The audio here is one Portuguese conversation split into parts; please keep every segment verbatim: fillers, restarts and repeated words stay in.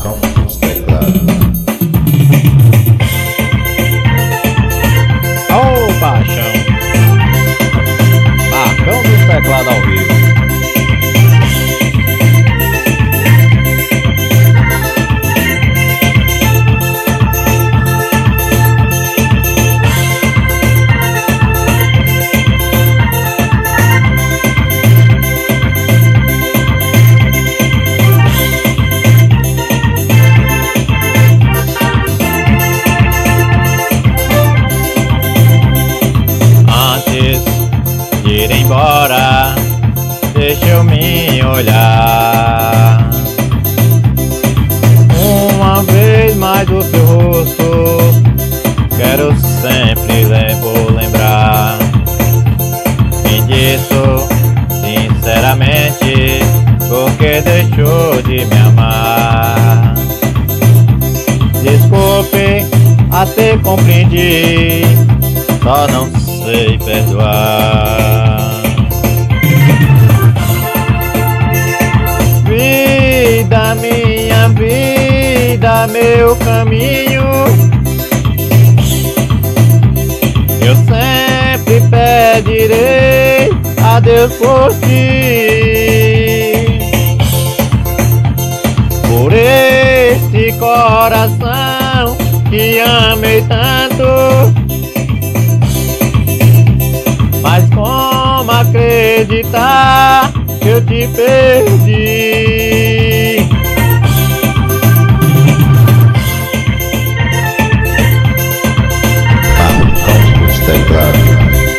Marcão nos teclados. Ô paixão, Marcão nos teclados ao vivo. Ir embora, deixa eu me olhar uma vez mais o seu rosto, quero sempre vou lembrar. Me disso sinceramente, porque deixou de me amar. Desculpe, até compreendi, só não sei perdoar. Vida, minha vida, meu caminho, eu sempre pedirei a Deus por ti, por este coração que amei tanto. Mas como acreditar que eu te perdi? Marcão nos teclados.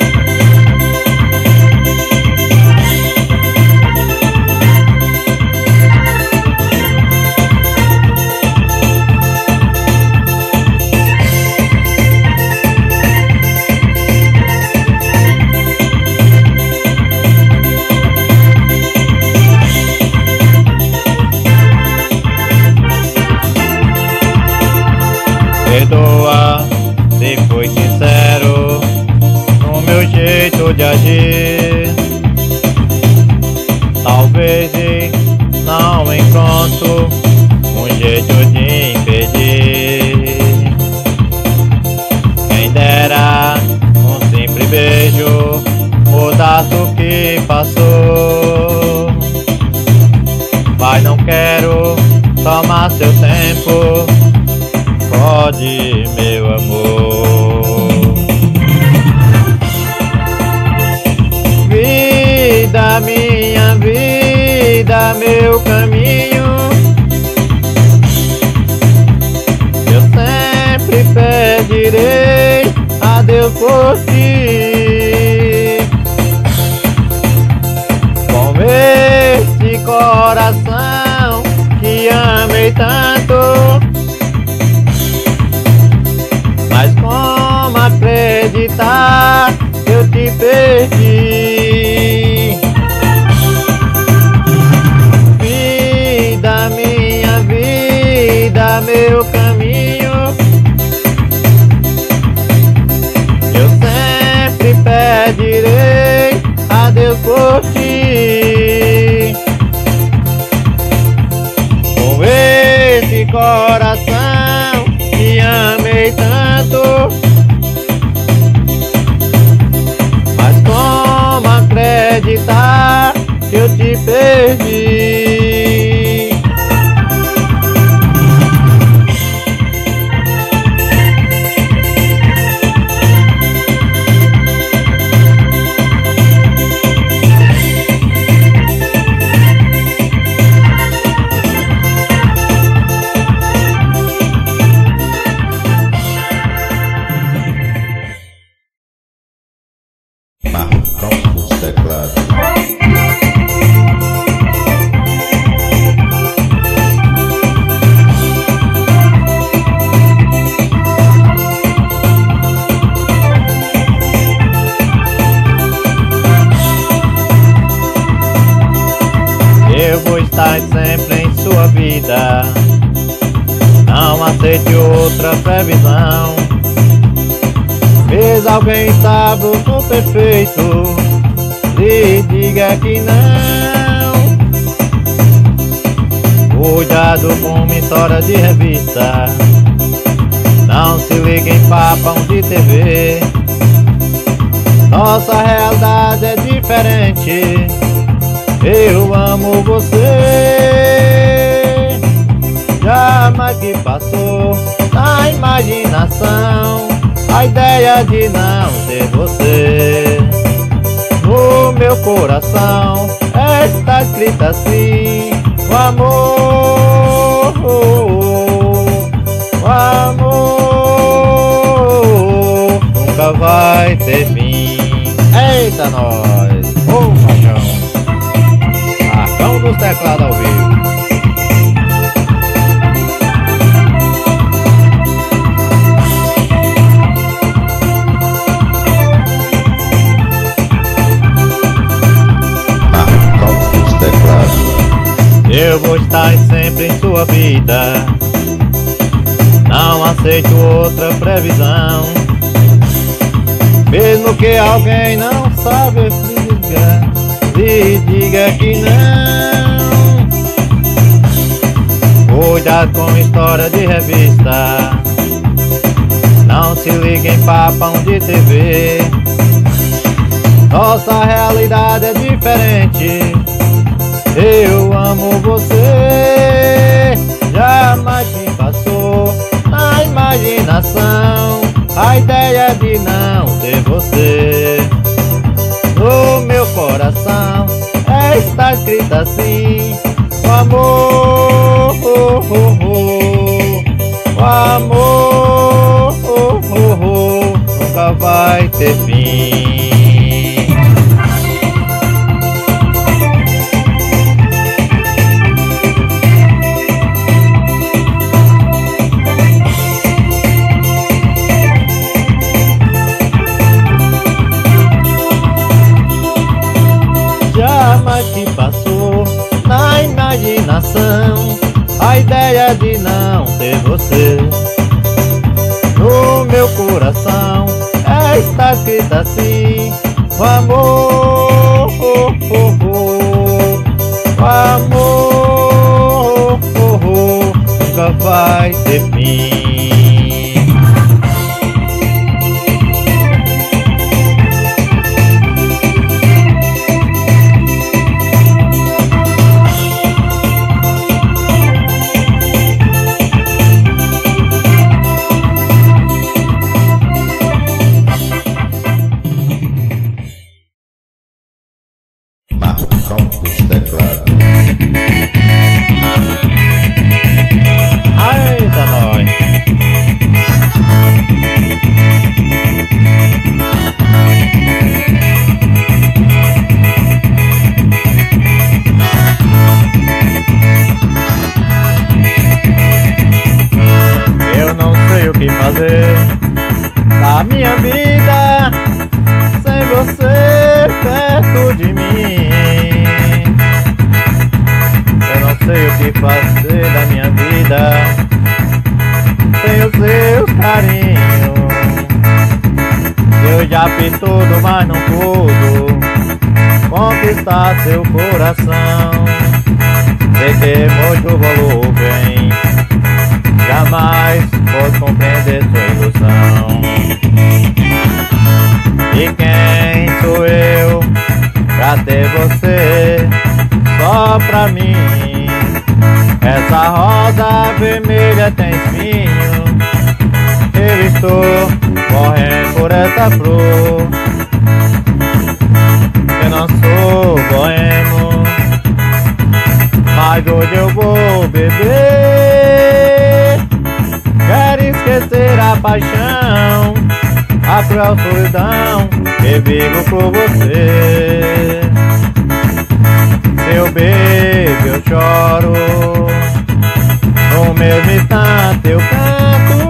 Perdoa se fui sincero no meu jeito de agir. Talvez não encontro um jeito de impedir. Quem dera um simples beijo mudasse o que passou. Mas não quero tomar seu tempo, pode, meu amor. Vida, minha vida, meu caminho, eu sempre pedirei a Deus por ti, com este coração que amei tanto. Mas como acreditar que eu te perdi? Vida, minha vida, meu caminho, eu sempre pedirei a Deus por ti, com esse coração que amei tanto. Mas como acreditar que eu te perdi? Marcão nos teclados. Eu vou estar sempre em sua vida, não aceite outra previsão. Fez alguém saboroso perfeito, lhe diga que não. Cuidado com uma história de revista, não se liga em papão de T V. Nossa realidade é diferente, eu amo você. Jamais que passou na imaginação a ideia de não ter você. No meu coração está escrito assim: o amor, o amor nunca vai ter fim. Eita nós, ô paixão, Marcão dos teclados ao vivo. Eu vou estar sempre em sua vida, não aceito outra previsão. Mesmo que alguém não saiba explicar, lhe diga que não. Cuidado com história de revista, não se liga em papão de T V. Nossa realidade é diferente, eu amo você. Jamais me passou na imaginação a ideia de não ter você. No meu coração está escrito assim: o amor, o amor nunca vai ter fim. Jamais que passou na imaginação a ideia de não ter você. No meu coração está escrito assim: o amor, o amor nunca vai ter fim. Marcão dos teclados. Eita nós. Eu não sei o que fazer na minha vida sem você perto de mim. Eu não sei o que fazer da minha vida sem os seus carinhos. Eu já fiz tudo, mas não pude conquistar seu coração. Sei ter muito volúvel, jamais posso compreender sua ilusão. E quem sou eu pra ter você só pra mim? Essa rosa vermelha tem espinho, eu estou morrendo por essa flor. Eu não sou boêmio, mas hoje eu vou beber. Quero esquecer a paixão, a cruel solidão que vivo por você. Se eu bebo eu choro, no mesmo instante eu canto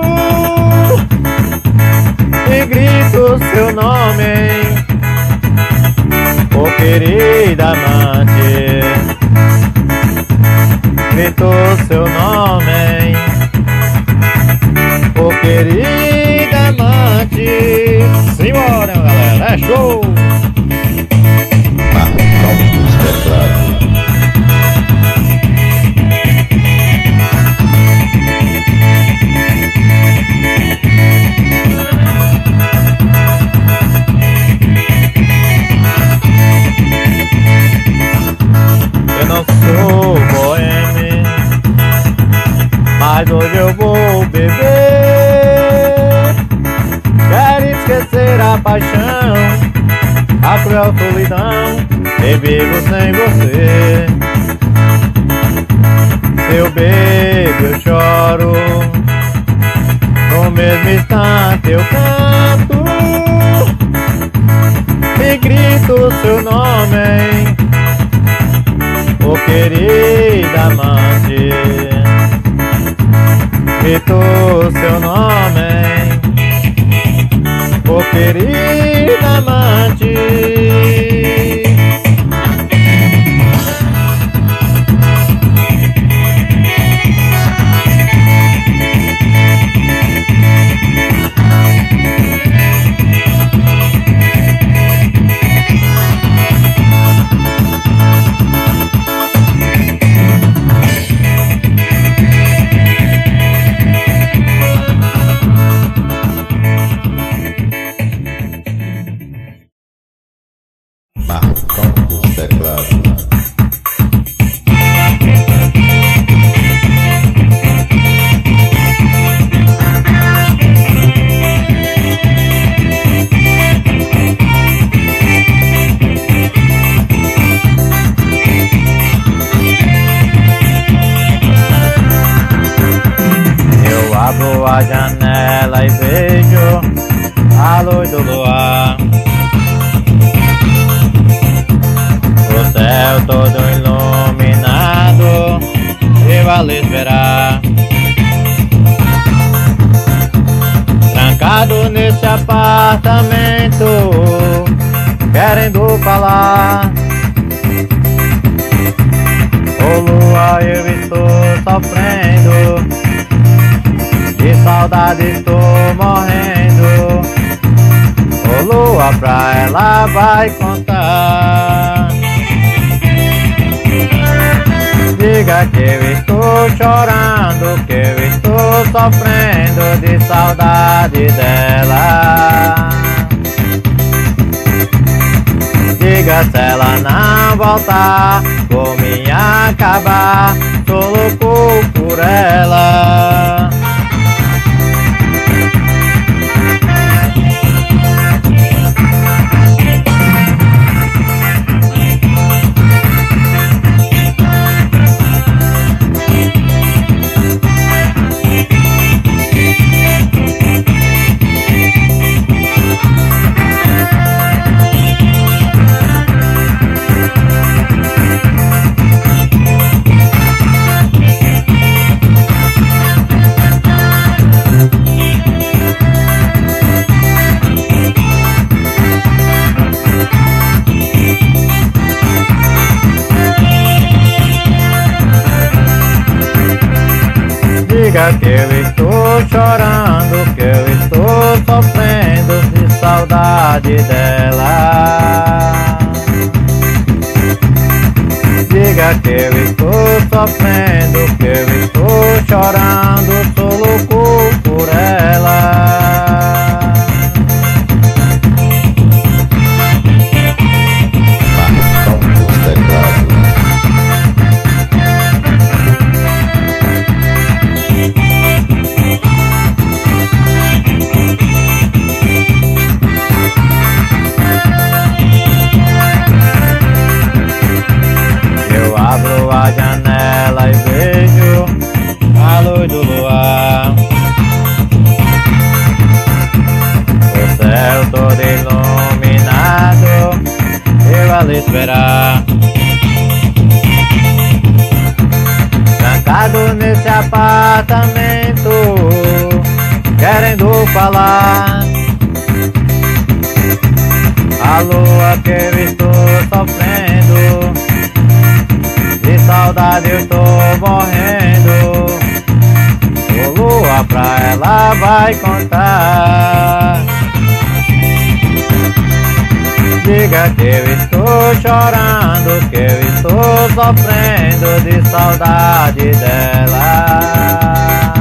e grito seu nome, oh querida amante. Grito seu nome, oh querida amante. Simbora galera, é show! Marcão dos teclados. paixão, a cruel solidão, e vivo sem você. Seu beijo eu choro, no mesmo instante eu canto e grito seu nome, oh querida amante. Grito seu nome, oh querida amante. Marcão dos teclados. Eu abro a janela e vejo a luz do luar, o céu todo iluminado, eu a lhe esperar. Trancado nesse apartamento, querendo falar. Ô lua, eu estou sofrendo, de saudade estou morrendo. Ô lua, pra ela vai contar. Diga que eu estou chorando, que eu estou sofrendo de saudade dela. Diga se ela não voltar, vou me acabar, sou louco por ela. Diga que eu estou chorando, que eu estou sofrendo de saudade dela. Diga que eu estou sofrendo, que eu estou chorando, sou louco por ela. Marcão dos teclados. Eu abro a janela e vejo a luz do luar, o céu todo iluminado, eu a lhe esperar. Trancado nesse apartamento, querendo falar. A lua que eu estou sofrendo, de saudade eu estou morrendo. Ô lua, pra ela vai contar. Diga que eu estou chorando, que eu estou sofrendo de saudade dela.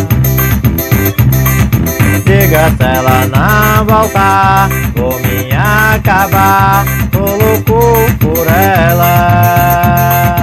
Diga se ela não voltar, vou me acabar, tô louco por ela.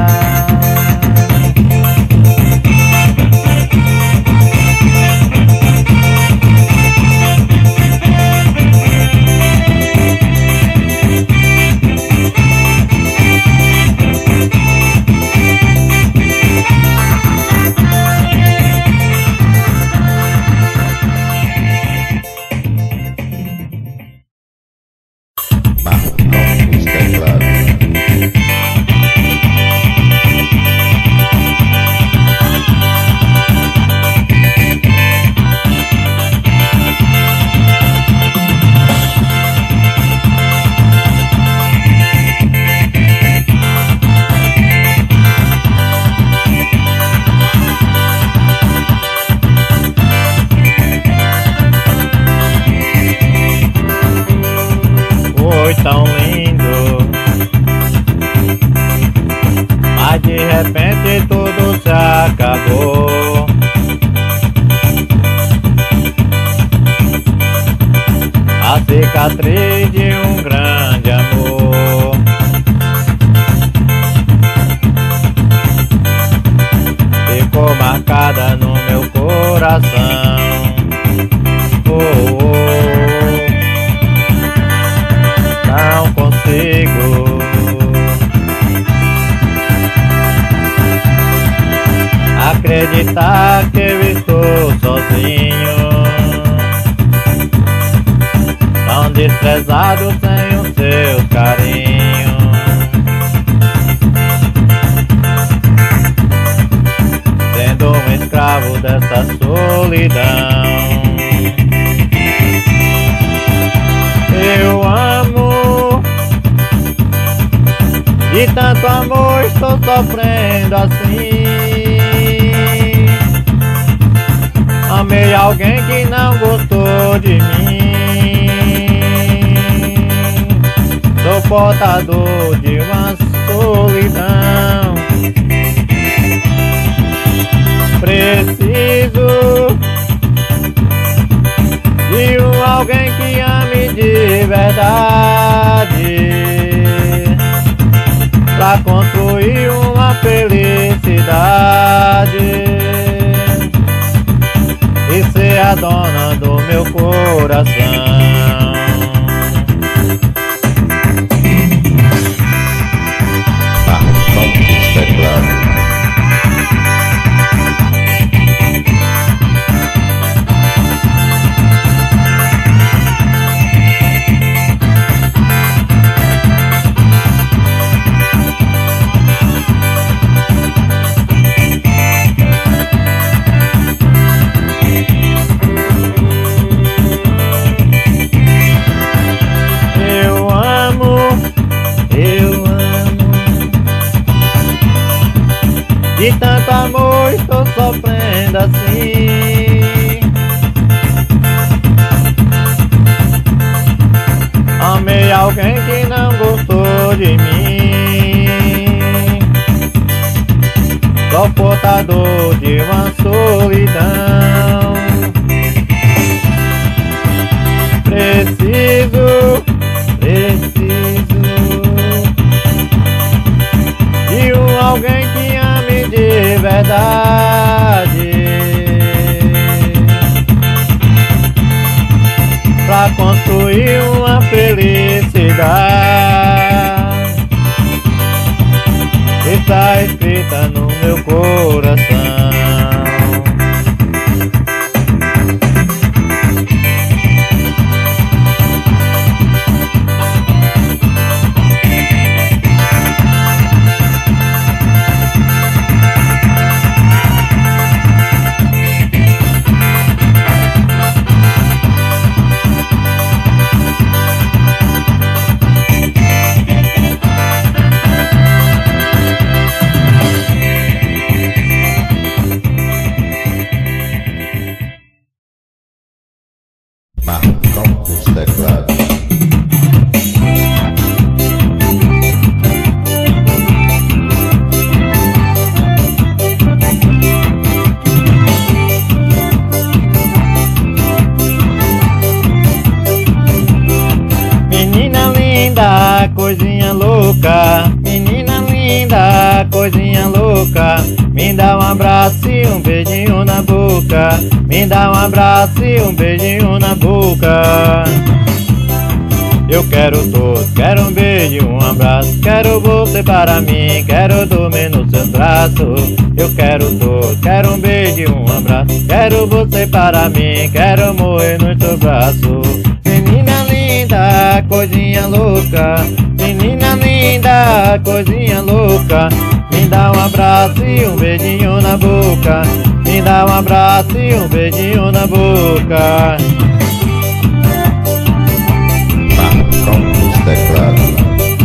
cicatriz de um grande amor. Ficou marcada no meu coração. Oh, oh. Não consigo acreditar que eu estou sozinho, tão desprezado sem o seu carinho. Sendo um escravo dessa solidão. Eu amo, de tanto amor estou sofrendo assim. Amei alguém que não gostou de mim. Sou portador de uma solidão. Preciso de um alguém que ame de verdade, pra construir uma felicidade e ser a dona do meu coração. Marcão dos teclados. De tanto amor estou sofrendo assim. Amei alguém que não gostou de mim. Sou portador de uma solidão. Preciso, preciso de um alguém que ame de verdade, pra construir uma felicidade. Está escrita no meu coração. Marcão dos teclados. Menina linda, coisinha louca. Menina linda, coisinha louca. Me dá um abraço e um beijinho na boca. Me dá um abraço e um beijinho na boca. Eu quero todos, quero um beijo e um abraço. Quero você para mim, quero dormir no seu braço. Eu quero todos, quero um beijo e um abraço. Quero você para mim, quero morrer no seu braço. Menina linda, coisinha louca. Menina linda, coisinha louca. Me dá um abraço e um beijinho na boca. Me dá um abraço e um beijinho na boca. Marcão dos teclados.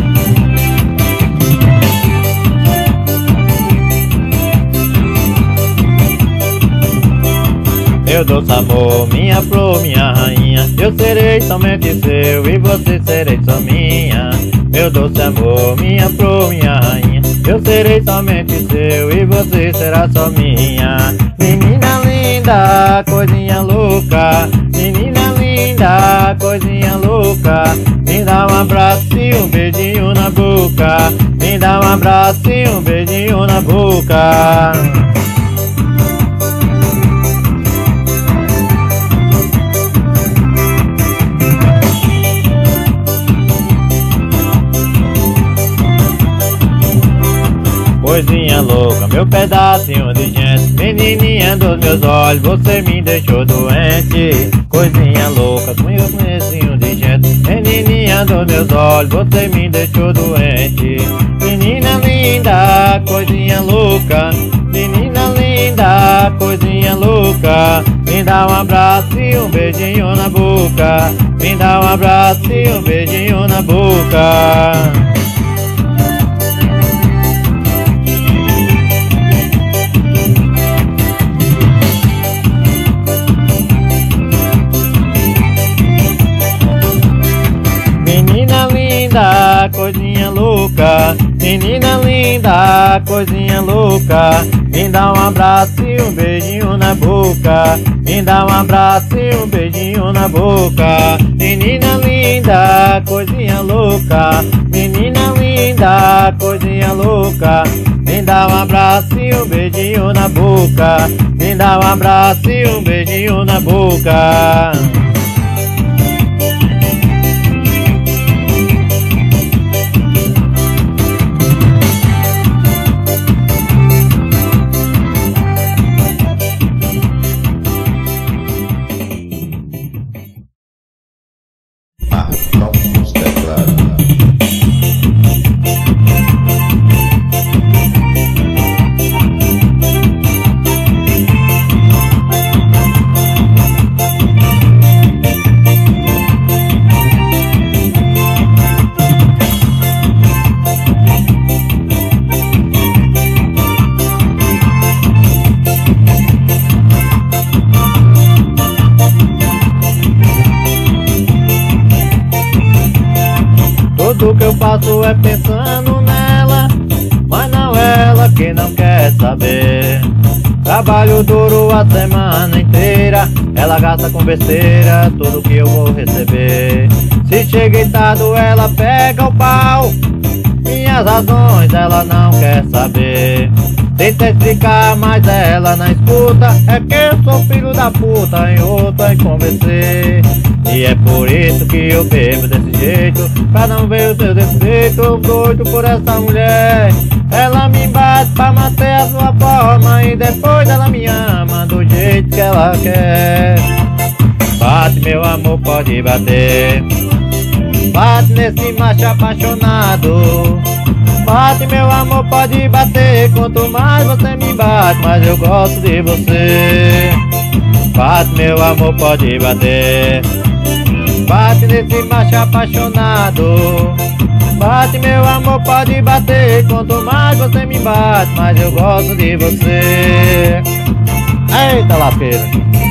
Meu doce amor, minha flor, minha rainha, eu serei somente seu e você serei só minha. Meu doce amor, minha flor, minha rainha, eu serei somente seu e você será só minha. Menina linda, coisinha louca. Menina linda, linda, coisinha louca. Me dá um abraço e um beijinho na boca. Me dá um abraço e um beijinho na boca. Coisinha louca, meu pedacinho de gente. Menininha dos meus olhos, você me deixou doente. Coisinha louca, meu pedacinho de gente. Menininha dos meus olhos, você me deixou doente. Menina linda, coisinha louca. Menina linda, coisinha louca. Me dá um abraço e um beijinho na boca. Me dá um abraço e um beijinho na boca. Menina linda, coisinha louca. Menina linda, coisinha louca. Me dá um abraço e um beijinho na boca. Me dá um abraço e um beijinho na boca. Menina linda, coisinha louca. Menina linda, coisinha louca. Me dá um abraço e um beijinho na boca. Me dá um abraço e um beijinho na boca. Marcão nos teclados. Tudo que eu faço é pensando nela, mas não ela que não quer saber. Trabalho duro a semana inteira, ela gasta com besteira tudo que eu vou receber. Se cheguei tarde ela pega o pau, minhas razões ela não quer saber. Tenta explicar, mas ela não escuta. É que eu sou filho da puta, em outra em convencer. E é por isso que eu bebo desse jeito, pra não ver o seu defeito. Eu doido por essa mulher. Ela me bate pra manter a sua forma, e depois ela me ama do jeito que ela quer. Bate meu amor, pode bater. Bate nesse macho apaixonado. Bate meu amor, pode bater. Quanto mais você me bate, mais eu gosto de você. Bate meu amor, pode bater. Bate nesse macho apaixonado. Bate meu amor, pode bater. Quanto mais você me bate, mais eu gosto de você. Eita lapeira.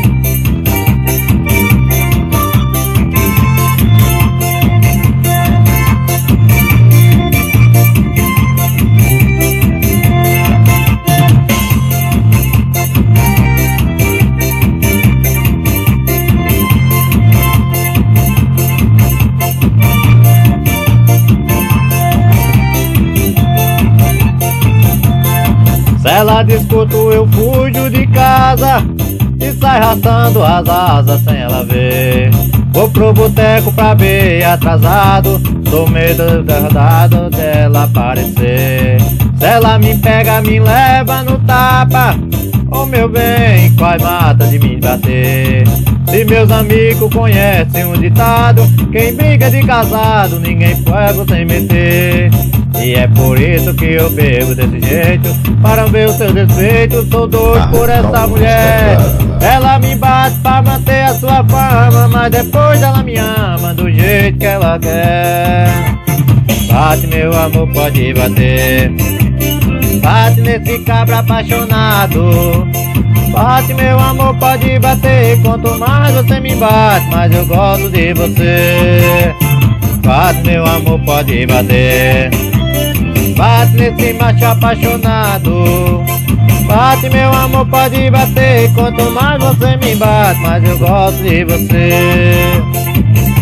Se ela discuto eu fujo de casa e sai arrastando as asas sem ela ver. Vou pro boteco pra ver atrasado, tô medo derrotado dela aparecer. Se ela me pega, me leva no tapa, oh meu bem, quase mata de me bater. Se meus amigos conhecem um ditado, quem briga de casado, ninguém pode sem meter. E é por isso que eu bebo desse jeito, para ver o seu despeito. Sou doido por essa mulher. Ela me bate pra manter a sua fama, mas depois ela me ama do jeito que ela quer. Bate meu amor, pode bater. Bate nesse cabra apaixonado. Bate meu amor, pode bater. Quanto mais você me bate, mais eu gosto de você. Bate meu amor, pode bater. Bate nesse macho apaixonado. Bate meu amor, pode bater. Quanto mais você me bate, mais eu gosto de você.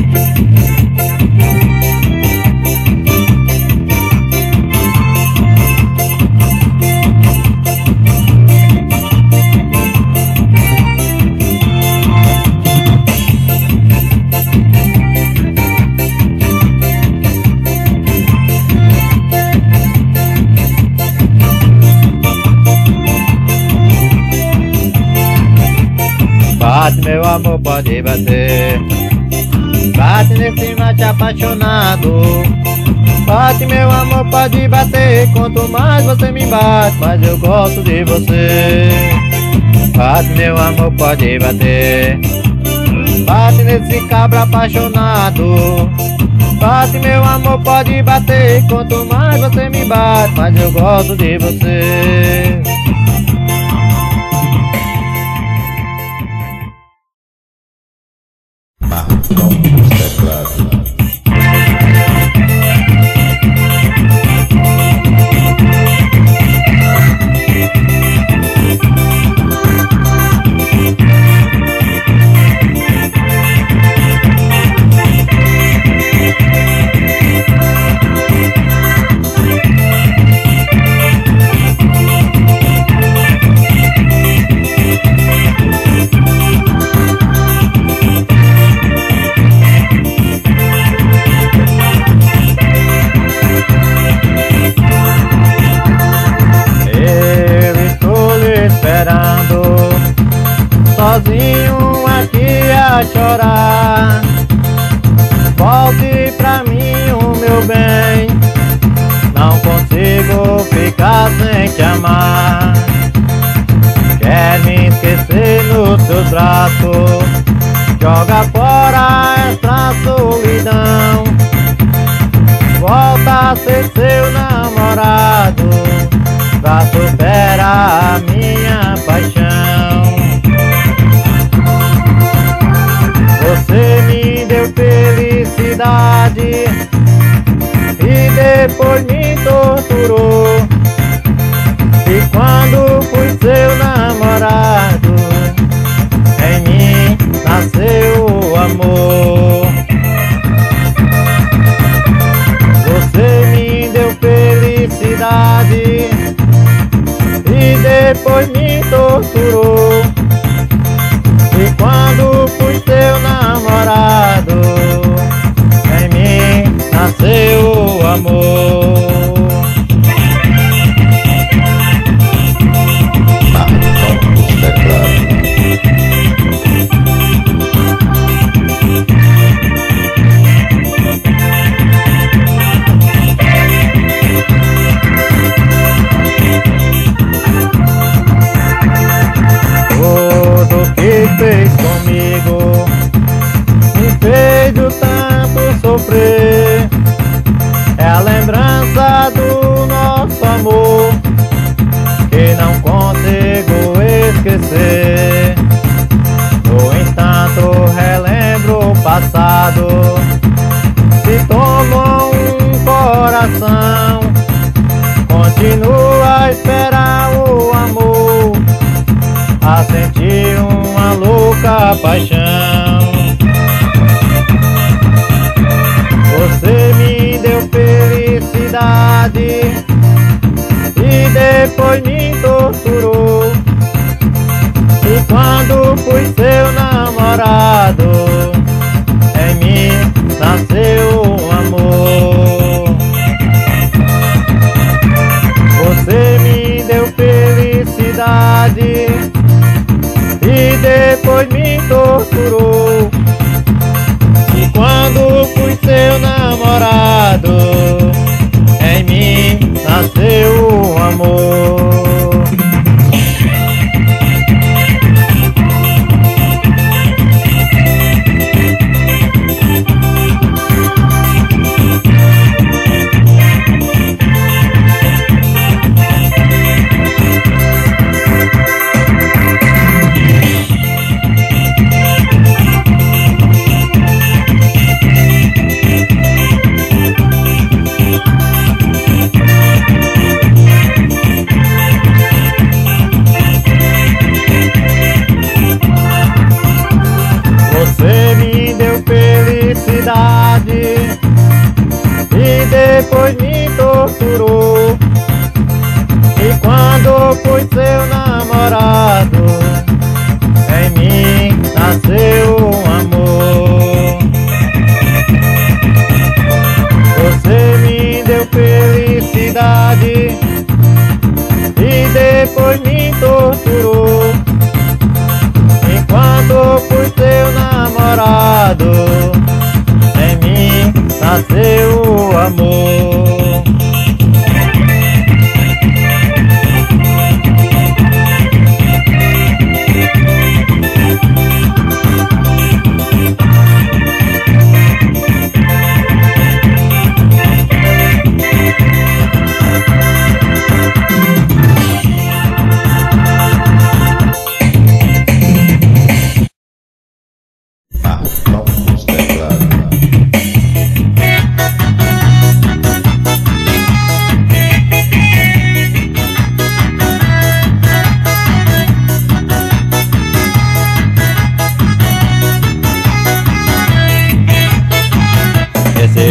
Bate, meu amor, pode bater. Bate nesse mate apaixonado. Bate, meu amor, pode bater. Quanto mais você me bate, mais eu gosto de você. Bate, meu amor, pode bater. Bate nesse cabra apaixonado. Bate, meu amor, pode bater. Quanto mais você me bate, mais eu gosto de você. Marcão dos teclados. Sozinho aqui a chorar. Volte pra mim, o meu bem. Não consigo ficar sem te amar. Quer me esquecer nos teus braços. Joga fora essa solidão. Volta a ser seu namorado, pra superar a minha paixão. Você me deu felicidade e depois me torturou. E quando fui seu namorado, em mim nasceu o amor. Você me deu felicidade e depois me torturou. E quando fui seu namorado, em mim nasceu o amor. Marcão dos teclados. Tudo que fez comigo me fez o tanto sofrer. É a lembrança do nosso amor que não consigo esquecer. No entanto relembro o passado, se tomou um coração. Continua a esperar o amor, a sentir uma louca paixão. Você me deu felicidade e depois me torturou. E quando fui seu namorado, em mim nasceu um amor. Você me deu felicidade e depois me torturou. E quando fui seu namorado, em mim nasceu o amor.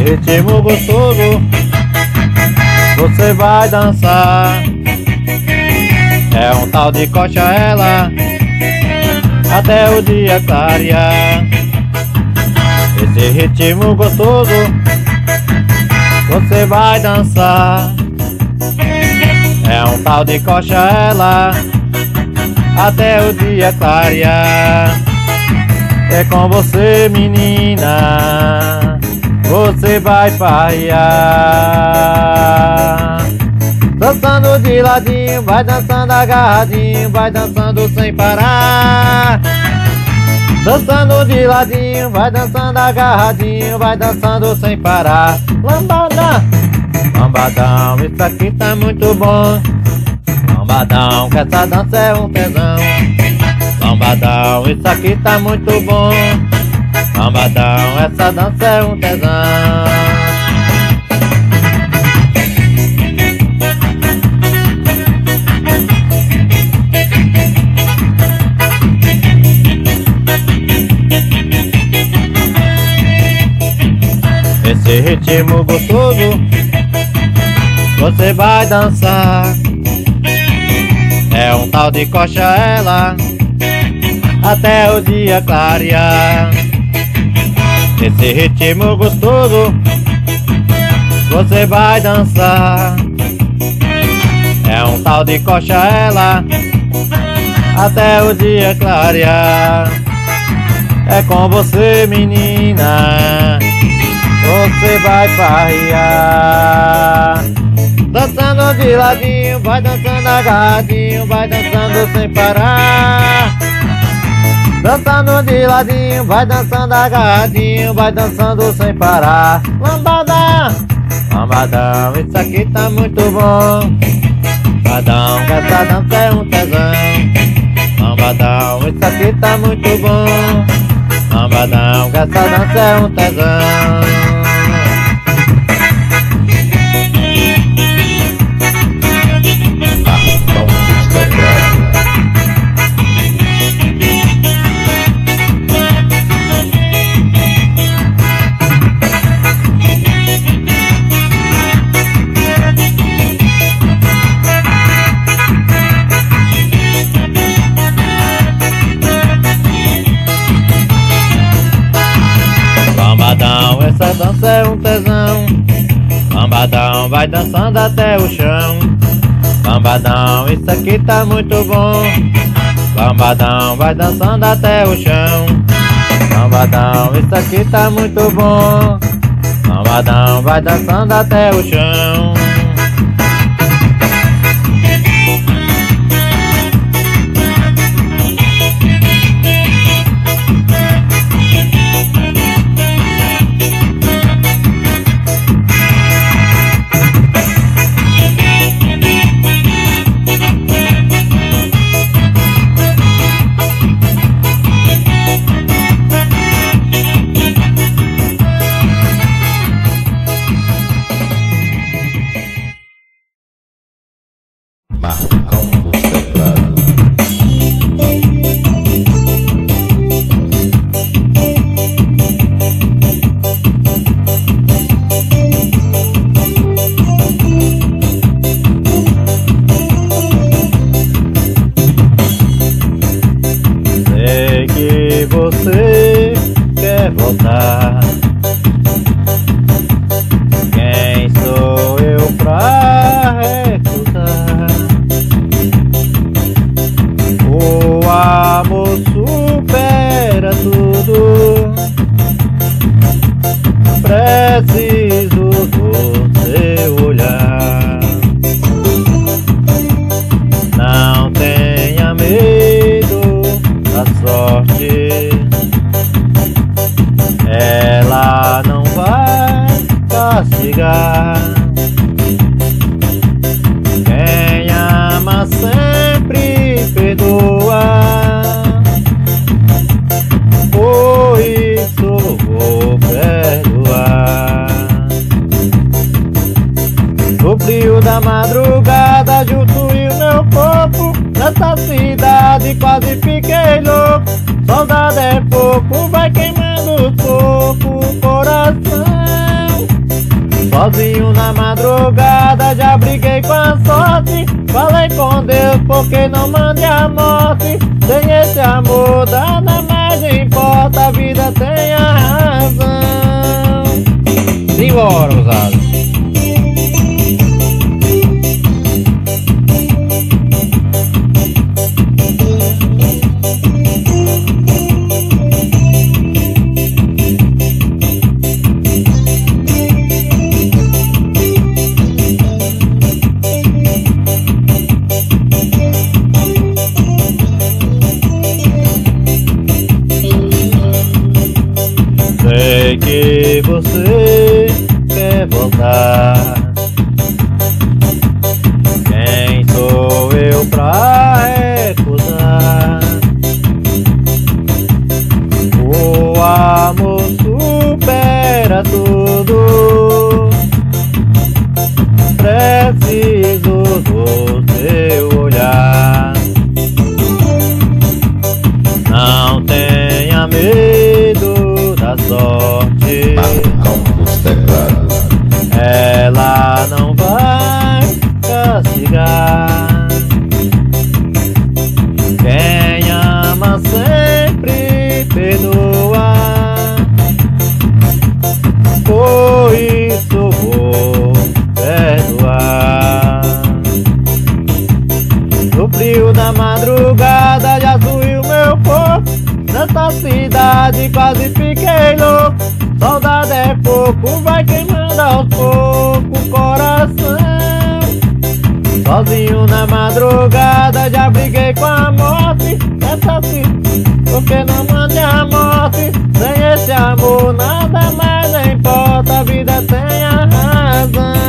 ritmo gostoso você vai dançar. É um tal de coxa ela até o dia clarear. Esse ritmo gostoso você vai dançar. É um tal de coxa ela até o dia clarear. É com você, menina, você vai farrear. Dançando de ladinho, vai dançando agarradinho, vai dançando sem parar. Dançando de ladinho, vai dançando agarradinho, vai dançando sem parar. Lambada, lambadão, isso aqui tá muito bom. Lambadão, que essa dança é um tesão. Lambadão, isso aqui tá muito bom. Lambadão, essa dança é um tesão. Esse ritmo gostoso você vai dançar. É um tal de coxa ela até o dia clarear. Esse ritmo gostoso você vai dançar. É um tal de coxa ela até o dia clarear. É com você, menina, você vai farrear. Dançando de ladinho, vai dançando agarradinho, vai dançando sem parar. Dançando de ladinho, vai dançando agarradinho, vai dançando sem parar. Lambada, lambadão, isso aqui tá muito bom. Lambadão, que essa dança é um tesão. Lambadão, isso aqui tá muito bom. Lambadão, que essa dança é um tesão. Lambadão, essa dança é um tesão. Lambadão, vai dançando até o chão. Lambadão, isso aqui tá muito bom. Lambadão, vai dançando até o chão. Lambadão, isso aqui tá muito bom. Lambadão, vai dançando até o chão. Marcão dos teclados. Sei que você quer voltar. Quem sou eu pra recusar? O amor supera tudo. Preciso do seu olhar. Não tenha medo da sorte, ela não vai castigar. Quem ama sempre perdoa, por isso vou perdoar. No frio da madrugada junto e o meu corpo, nessa cidade quase fiquei louco. Saudade é pouco, vai queimando pouco o coração. sozinho na madrugada, já briguei com a sorte. Falei com Deus porque não mande a morte. Sem esse amor nada mais importa, a vida tem a razão. Simbora, ousado. Sei que você quer voltar. Quem sou eu pra recusar? O amor supera tudo. Preciso do seu olhar. Não tenha medo da sorte, Marcão dos teclados. ela não vai castigar. Quem ama sempre perdoa, por isso vou perdoar. No frio da madrugada já suiu meu corpo. Nessa cidade quase fiquei louco. Saudade é pouco, vai queimando aos poucos o coração. Sozinho na madrugada já briguei com a morte. Nessa cidade, porque não mande a morte. Sem esse amor nada mais importa, a vida tem a razão.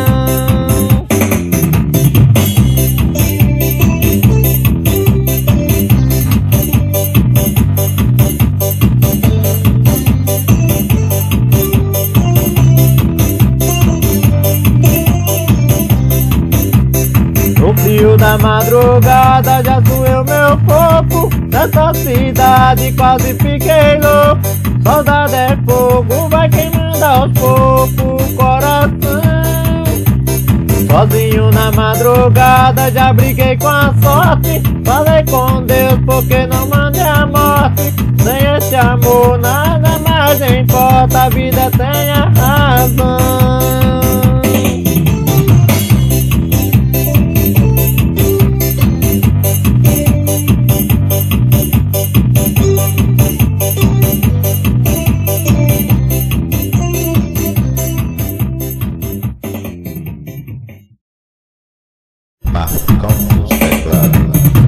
No frio da madrugada já doeu meu corpo. Nessa cidade quase fiquei louco. Saudade é fogo, vai queimando aos poucos o coração. Sozinho na madrugada já briguei com a sorte. Falei com Deus porque não mande a morte. Sem esse amor nada mais importa, a vida tem a razão. Marcão dos teclados.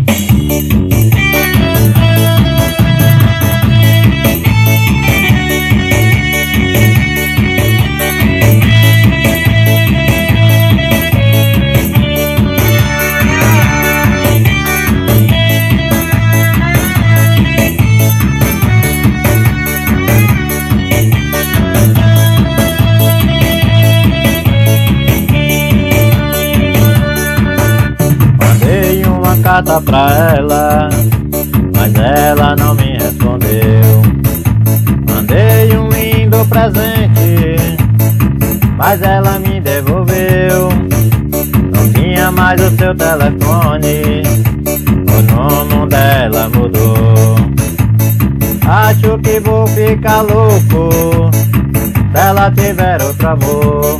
Carta pra ela, mas ela não me respondeu. Mandei um lindo presente, mas ela me devolveu. Não tinha mais o seu telefone, o nome dela mudou. Acho que vou ficar louco se ela tiver outro amor.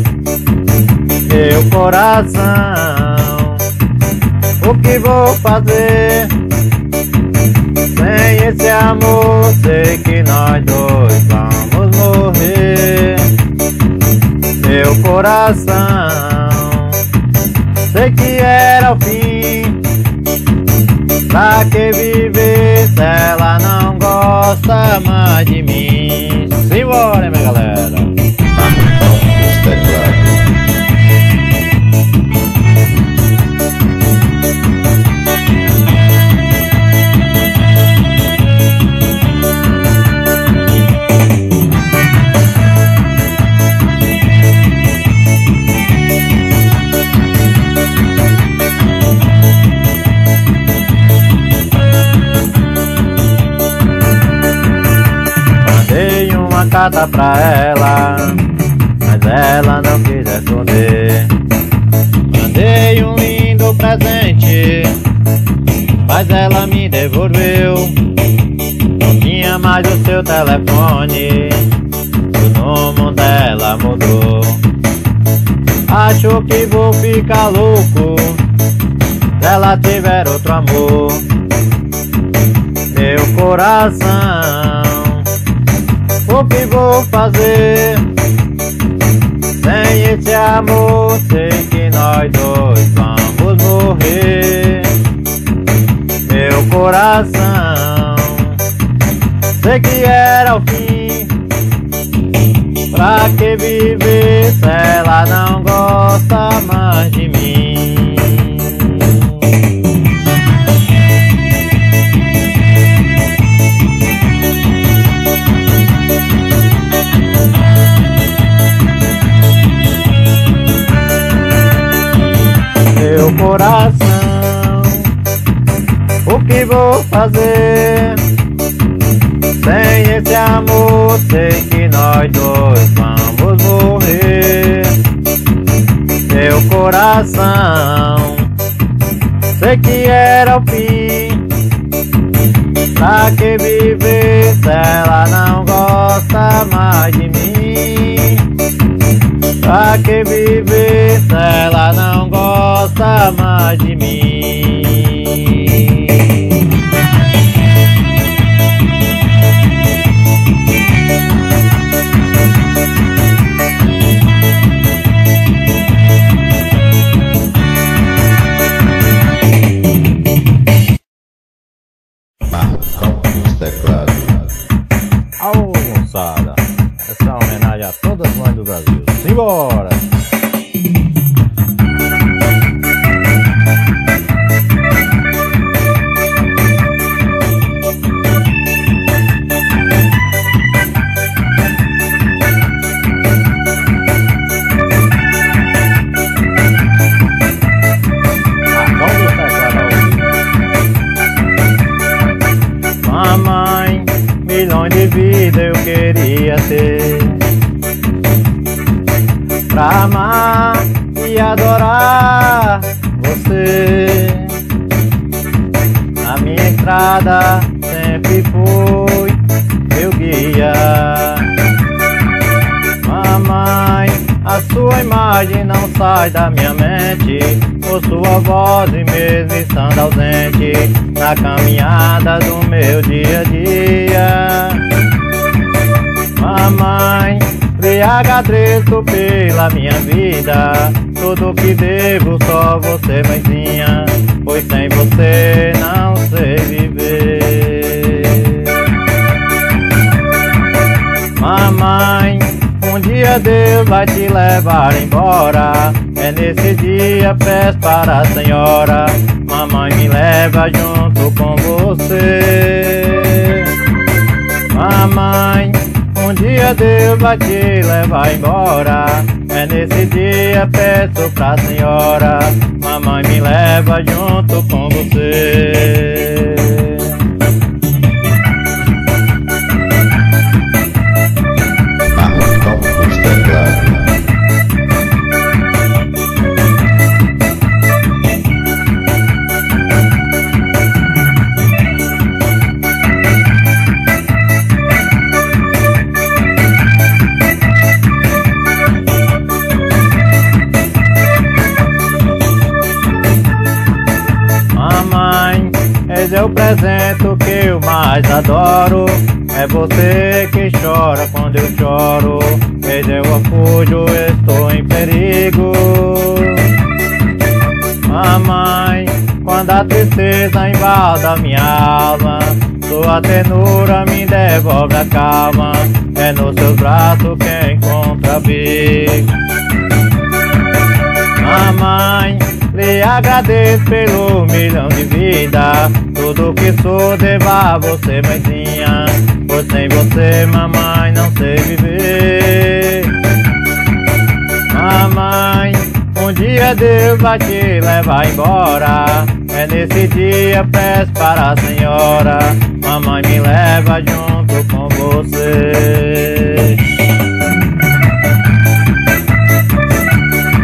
Meu coração, o que vou fazer? Sem esse amor, sei que nós dois vamos morrer. Meu coração, sei que era o fim. Pra que viver se ela não gosta mais de mim? Simbora, minha galera! Marcão dos teclados. Mandei uma carta pra ela, mas ela não quis esconder. Mandei um lindo presente, mas ela me devolveu. Não tinha mais o seu telefone, o nome dela mudou. Acho que vou ficar louco se ela tiver outro amor. Meu coração, o que vou fazer? Sem esse amor, sei que nós dois vamos morrer. Meu coração, sei que era o fim. Pra que viver se ela não gosta mais de mim? Meu coração, o que vou fazer? Sem esse amor, sei que nós dois vamos morrer. Meu coração, sei que era o fim. Pra que viver se ela não gosta mais de mim? Pra que viver se ela não gosta mais de mim? Marcão dos teclados. Alô, moçada, essa é uma homenagem a todas as mães do Brasil. Simbora! Mamãe, milhões de vidas eu queria ter, pra amar e adorar você. A minha estrada sempre foi meu guia. Mamãe, a sua imagem não sai da minha mente, por sua voz e mesmo estando ausente na caminhada do meu dia a dia. Mamãe, lhe agradeço pela minha vida, tudo que devo só você, mãezinha, pois sem você não sei viver. Mamãe, um dia Deus vai te levar embora, é nesse dia peço para a senhora, mamãe me leva junto com você. Mamãe, um dia Deus vai te levar embora, é nesse dia peço pra senhora, mamãe me leva junto com você. Marcão dos teclados. Esse é o presente que eu mais adoro, é você que chora quando eu choro. Esse é o refúgio, estou em perigo. Mamãe, quando a tristeza invada minha alma, sua ternura me devolve a calma, é nos seus braços que encontra abrigo. Mamãe, lhe agradeço pelo milhão de vida, tudo que sou devo a você, mãezinha, pois sem você, mamãe, não sei viver. Mamãe, um dia Deus vai te levar embora, é nesse dia peço para a senhora, mamãe me leva junto com você.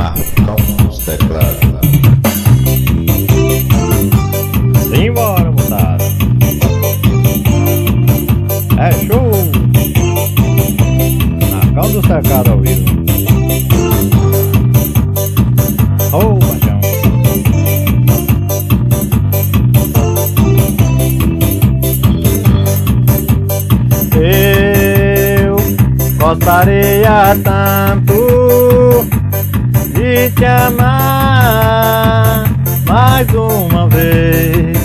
Marcão dos teclados. Simbora, moçada. É show. Marcão dos teclados ao vivo. Oh, paixão. Eu gostaria tanto de te amar mais uma vez,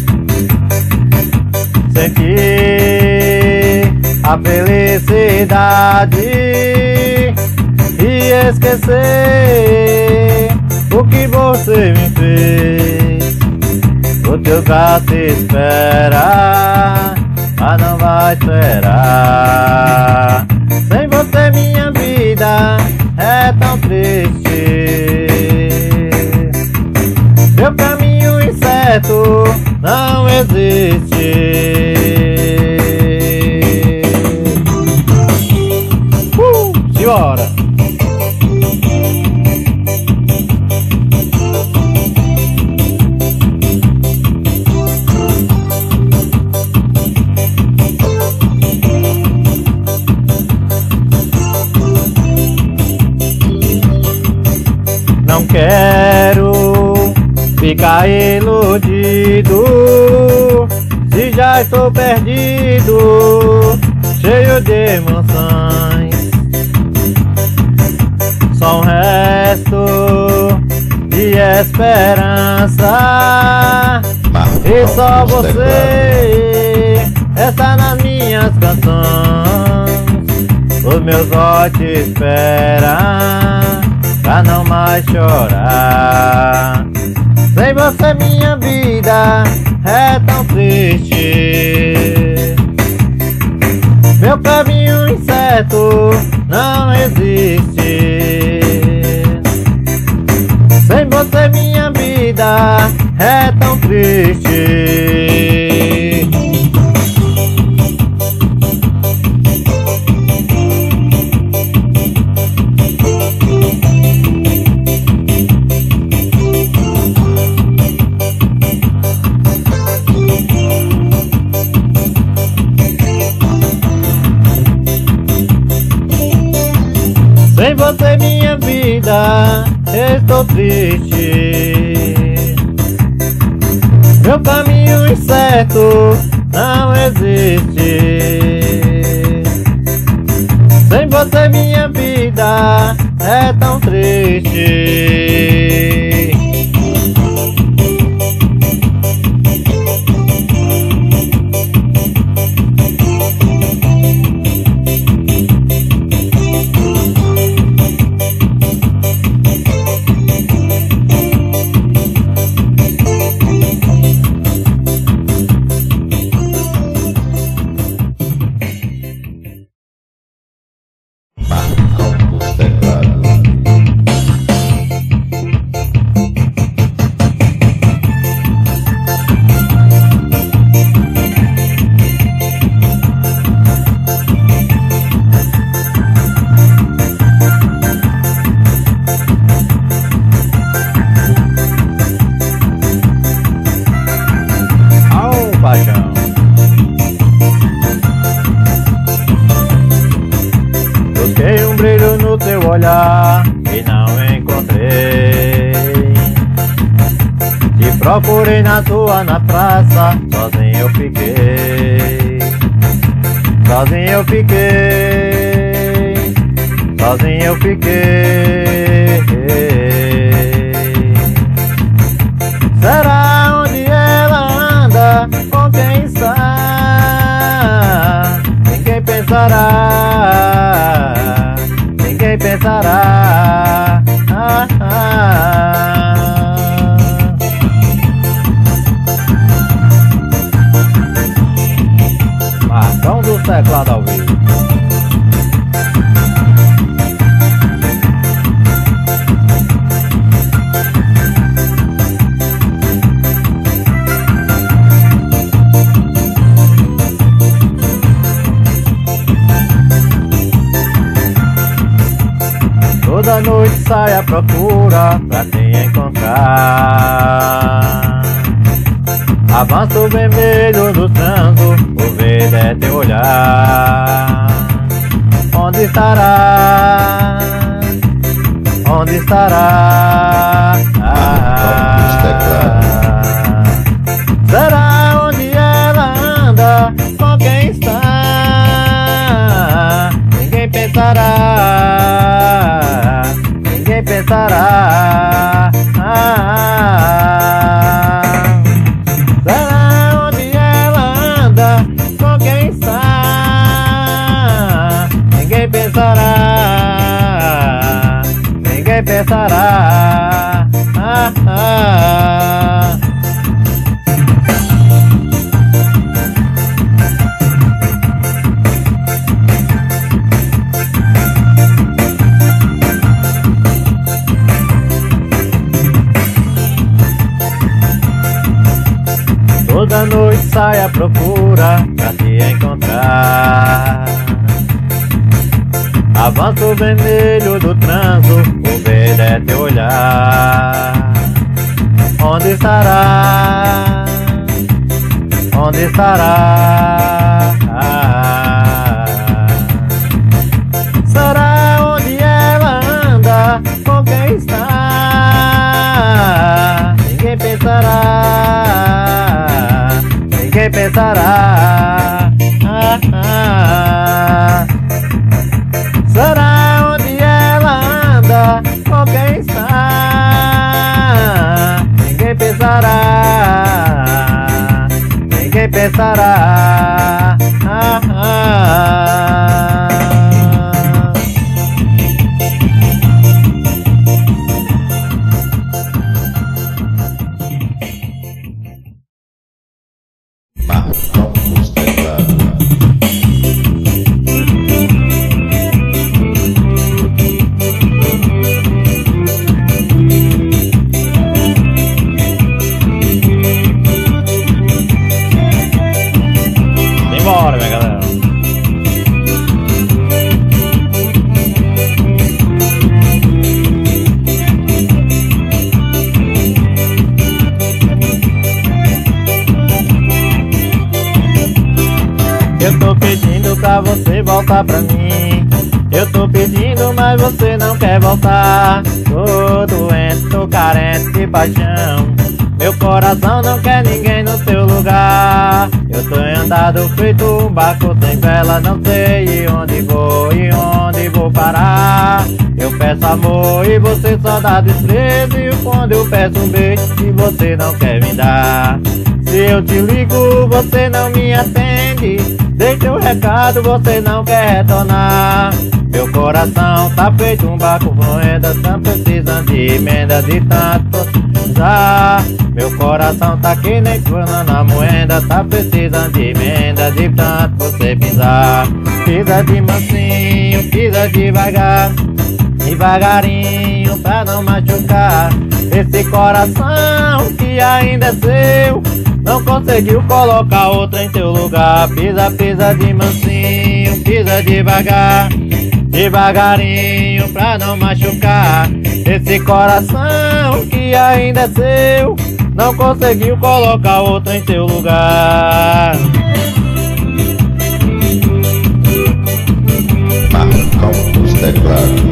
sentir a felicidade e esquecer o que você me fez. O teu braço espera, mas não vai esperar. Sem você minha vida é tão triste. Meu caminho incerto não existe. Uh, senhora! Não quero ficar iludido, se já estou perdido, cheio de emoções. Só um resto de esperança, e só você está nas minhas canções. Os meus olhos te esperam pra não mais chorar. Sem você minha vida é tão triste. Meu caminho incerto não existe. Sem você minha vida é tão triste. Sem você minha vida estou triste. Meu caminho incerto não existe. Sem você minha vida é tão triste. Paixão. Busquei um brilho no teu olhar e não encontrei. Te procurei na rua, na praça, sozinho eu fiquei. Sozinho eu fiquei. Sozinho eu fiquei. Será onde ela anda? Com quem está? Ninguém pensará. Ninguém pensará. Ah, ah. Marcão dos teclados ao vivo. Toda noite sai à procura pra te encontrar. Avanço vermelho do trânsito, o verde é teu olhar. Onde estará? Onde estará? Ah, será onde ela anda? Com quem está? Ninguém pensará. Ninguém pensará. Ah, será onde ela anda? Com quem está? Ninguém pensará. Ninguém pensará. Ah, ah. Toda noite sai à procura pra te encontrar. Avanço vermelho do trânsito, o verde é teu olhar. Onde estará? Onde estará? Ah, será onde ela anda? Com quem está? Ninguém pensará. Ninguém pensará. Ah, ah. Será onde ela anda? Com quem está? Ninguém pensará. Ninguém pensará. Ah, ah. Marcão dos teclados. Bora, minha galera. Eu tô pedindo pra você voltar pra mim. Eu tô pedindo, mas você não quer voltar. Tô doente, tô carente de paixão. Meu coração não quer ninguém no seu lugar. Eu tô andado feito um barco sem vela. Não sei onde vou e onde vou parar. Eu peço amor e você só dá desprezo. E quando eu peço um beijo e você não quer me dar. Se eu te ligo, você não me atende. Deixa o recado, você não quer retornar. Meu coração tá feito um barco moeda. Não precisa de emenda de tanto usar. Meu coração tá que nem cana na moeda. Tá precisando de emenda de tanto você pisar. Pisa de mansinho, pisa devagar, devagarinho pra não machucar. Esse coração que ainda é seu não conseguiu colocar outro em teu lugar. Pisa, pisa de mansinho, pisa devagar, devagarinho pra não machucar. Esse coração que ainda é seu não conseguiu colocar outro em teu lugar. Marcão dos teclados.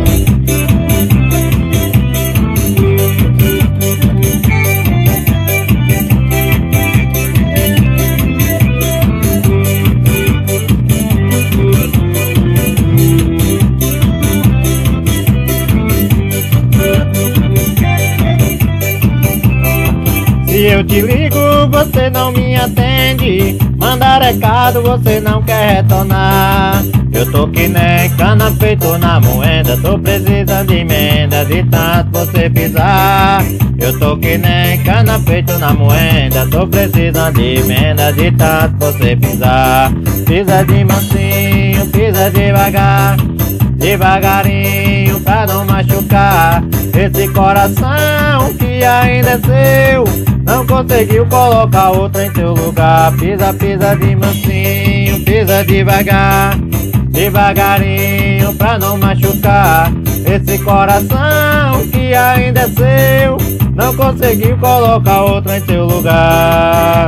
Se eu te ligo, você não me atende. Mandar recado, você não quer retornar. Eu tô que nem cana feito na moeda. Tô precisando de emenda de tanto você pisar. Eu tô que nem cana feito na moeda. Tô precisando de emenda de tanto você pisar. Pisa de mansinho, pisa devagar, devagarinho pra não machucar. Esse coração que ainda é seu não conseguiu colocar outro em teu lugar. Pisa, pisa de mansinho, pisa devagar, devagarinho pra não machucar esse coração que ainda é seu. Não conseguiu colocar outra em seu lugar.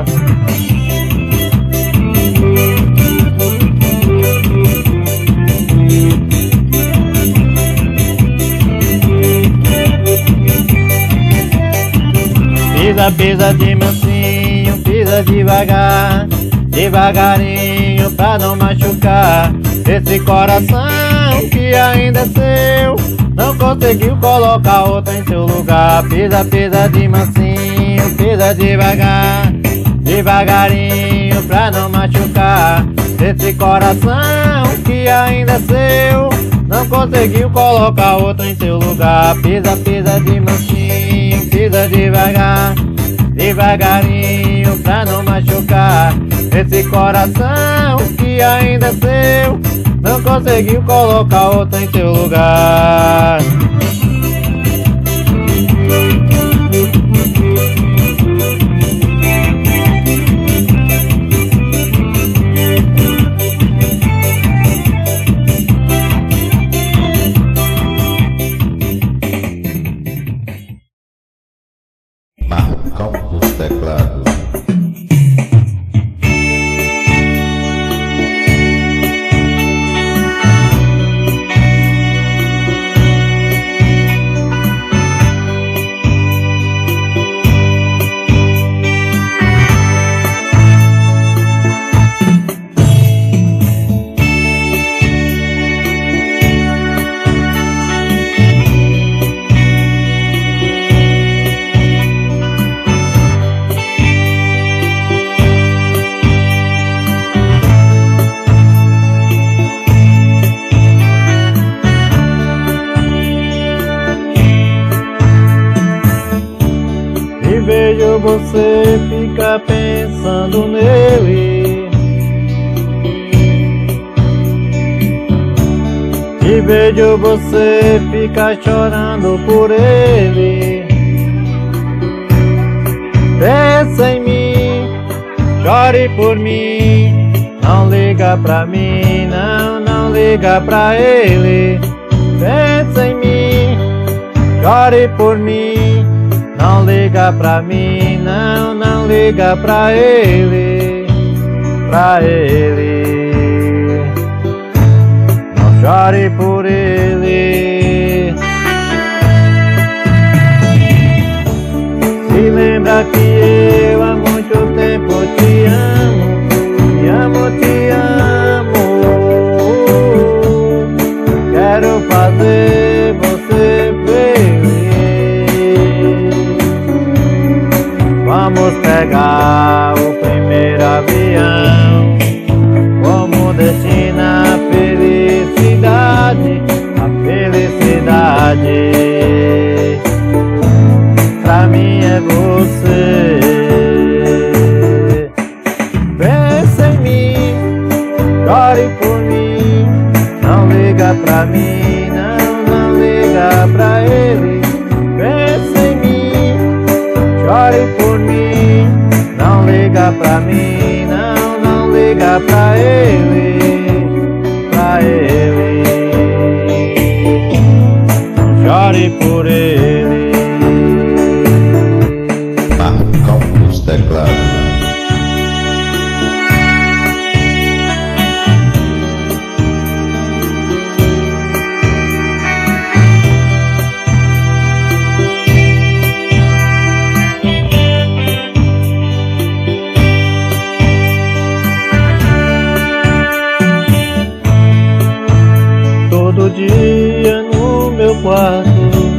Pisa, pisa de mansinho, pisa devagar, devagarinho pra não machucar esse coração que ainda é seu. Não conseguiu colocar outra em seu lugar. Pisa, pisa de mansinho, pisa devagar, devagarinho pra não machucar esse coração que ainda é seu. Não conseguiu colocar outra em seu lugar. Pisa, pisa de mansinho, pisa devagar, devagarinho pra não machucar esse coração que ainda é seu. Não conseguiu colocar outra em seu lugar. Marcão dos teclados. Vejo você fica pensando nele, e vejo você fica chorando por ele. Pensa em mim, chore por mim, não liga pra mim, não, não liga pra ele. Pensa em mim, chore por mim, não liga pra mim, não, não liga pra ele, pra ele. Não chore por ele. Se lembra que eu há muito tempo te amo, te amo, te amo. Quero fazer você feliz. Vamos pegar o primeiro avião, como destina a felicidade, a felicidade. Pra mim é você. Pensa em mim, chore por mim, não liga pra mim, não, não liga pra ele. Pensa em mim, chore por mim, não liga pra mim, não, não liga pra ele, pra ele. Não chore por ele. Marcão dos teclados. Todo dia no meu quarto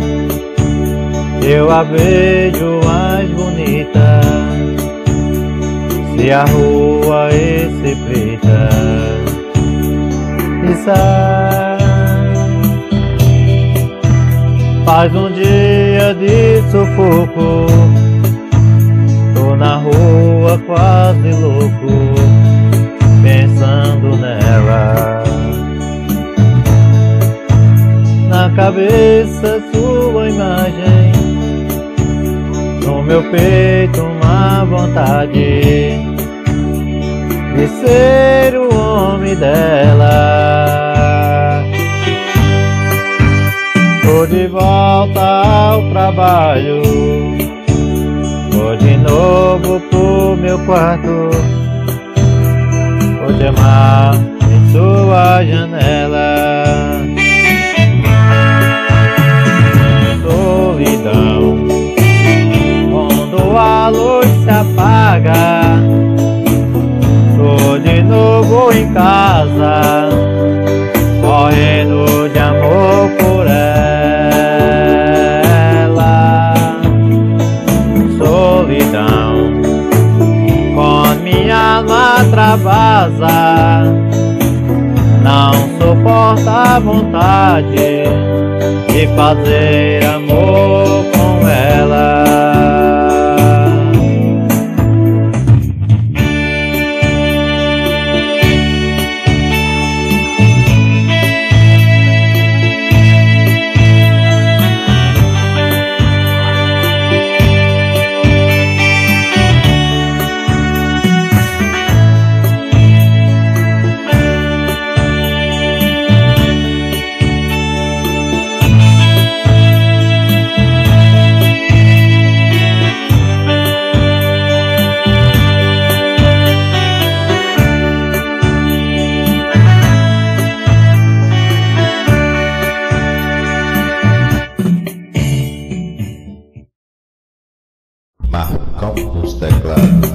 eu a vejo mais bonita. Se a rua esse preta e sai, faz um dia de sufoco. Tô na rua quase louco, pensando nela. Na cabeça sua imagem, no meu peito uma vontade de ser o homem dela. de volta ao trabalho. Vou de novo pro meu quarto. Vou te amar em sua janela. Solidão, quando a luz se apaga. Tô de novo em casa, morrendo de amor por ela. Solidão, quando minha alma travasa, não suporta a vontade de fazer amor com ela. Marcão dos teclados.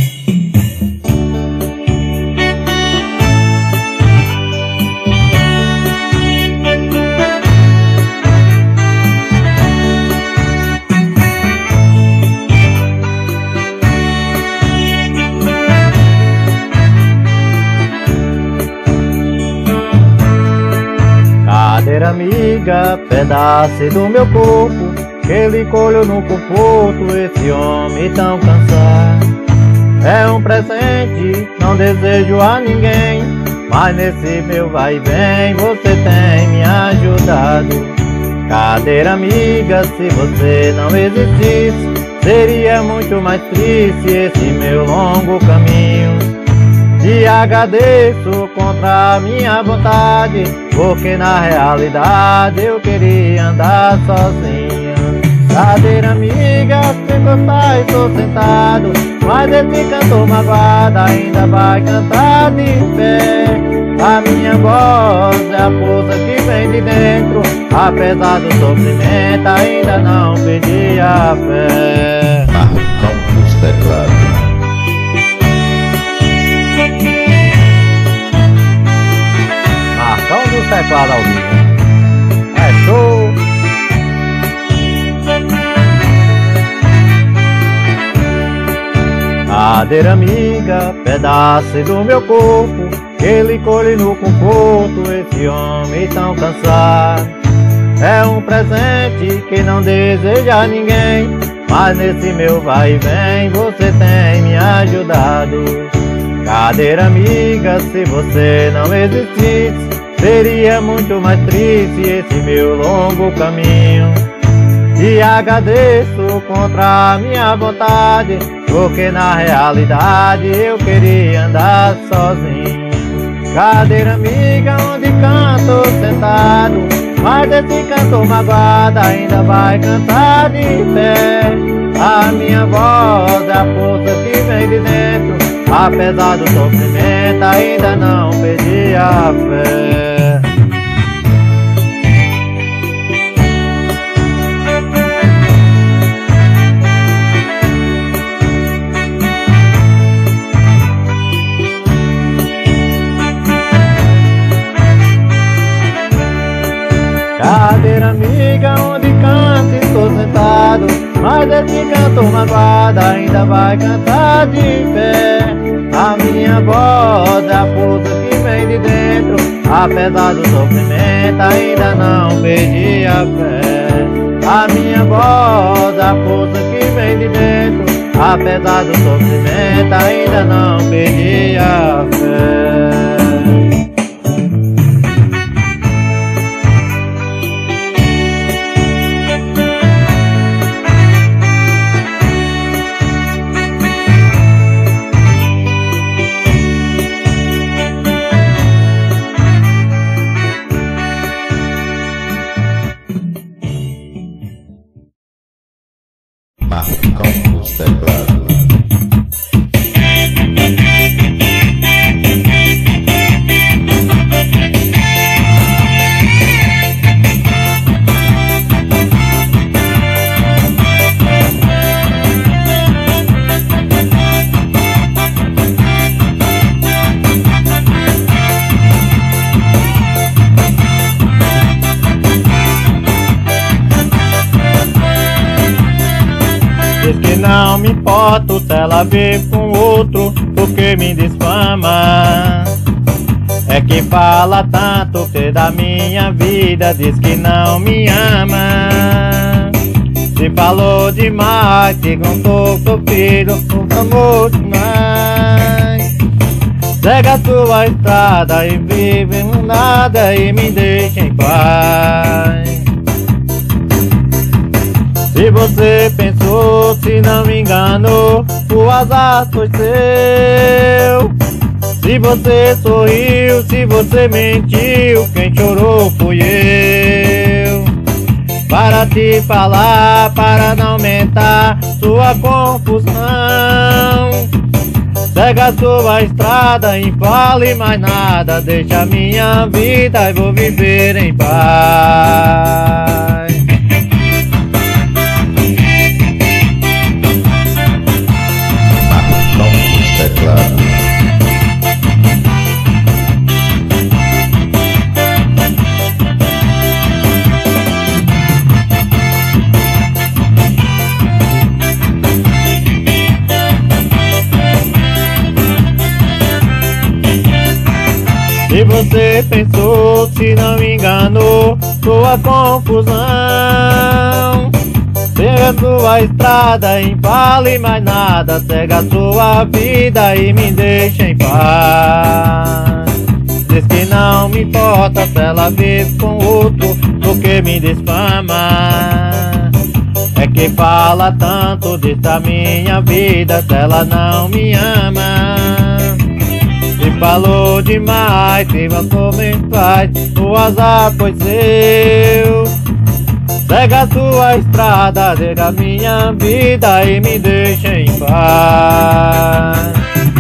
Cadeira amiga, pedaço do meu corpo, que ele colheu no conforto, esse homem tão cansado. É um presente, não desejo a ninguém, mas nesse meu vai e vem você tem me ajudado. Cadeira amiga, se você não existisse, seria muito mais triste esse meu longo caminho. Te agradeço contra a minha vontade, porque na realidade eu queria andar sozinho. Cadeira amiga, se gostar estou sentado, mas esse cantor magoado ainda vai cantar de pé. A minha voz é a força que vem de dentro, apesar do sofrimento ainda não perdi a fé. Marcão dos teclados. Marcão dos teclados ao vivo. É show! Cadeira amiga, pedaço do meu corpo, que ele colhe no conforto, esse homem tão cansado. É um presente que não deseja a ninguém, mas nesse meu vai e vem você tem me ajudado. Cadeira amiga, se você não existisse, seria muito mais triste esse meu longo caminho. Te agradeço contra a minha vontade, porque na realidade eu queria andar sozinho. Cadeira amiga, onde canto sentado, mas esse cantor magoado ainda vai cantar de pé. A minha voz é a força que vem de dentro, apesar do sofrimento ainda não perdi a fé. Cadeira amiga, onde canto estou sentado, mas esse cantor magoado ainda vai cantar de pé. A minha voz é a força que vem de dentro, apesar do sofrimento ainda não perdi a fé. A minha voz é a força que vem de dentro, apesar do sofrimento ainda não perdi a fé. Marcão dos teclados. Diz que não me importo se ela vive com outro, porque me difama. É que fala tanto que da minha vida diz que não me ama. Se falou demais, se contou seu filho, com amor demais. Segue a sua estrada e vive em nada e me deixa em paz. Se você pensou, se não me enganou, o azar foi seu. Se você sorriu, se você mentiu, quem chorou fui eu. Para te falar, para não aumentar sua confusão, segue a sua estrada e fale mais nada. Deixa minha vida e vou viver em paz. Teclado. Se você pensou, se não me enganou, sua confusão, segue a sua estrada e fale mais nada. Segue a sua vida e me deixa em paz. Diz que não me importa se ela vive com outro, porque me difama. É que fala tanto diz da minha vida, se ela não me ama. Se falou demais, se matou me faz, o azar foi seu. Segue a sua estrada, segue a minha vida e me deixa em paz.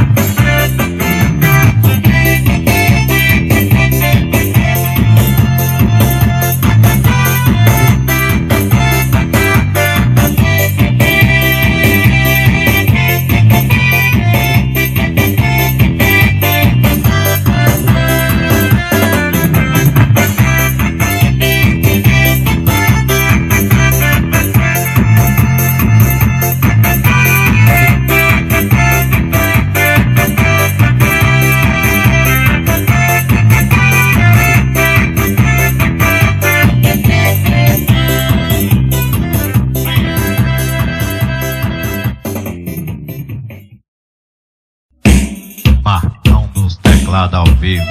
Marcão dos teclados ao vivo.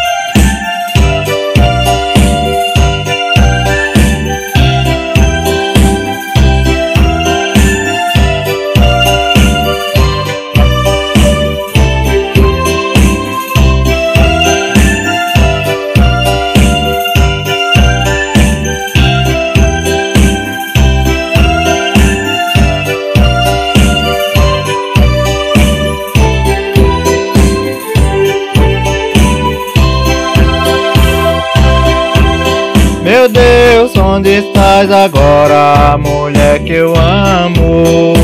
Meu Deus, onde estás agora, mulher que eu amo?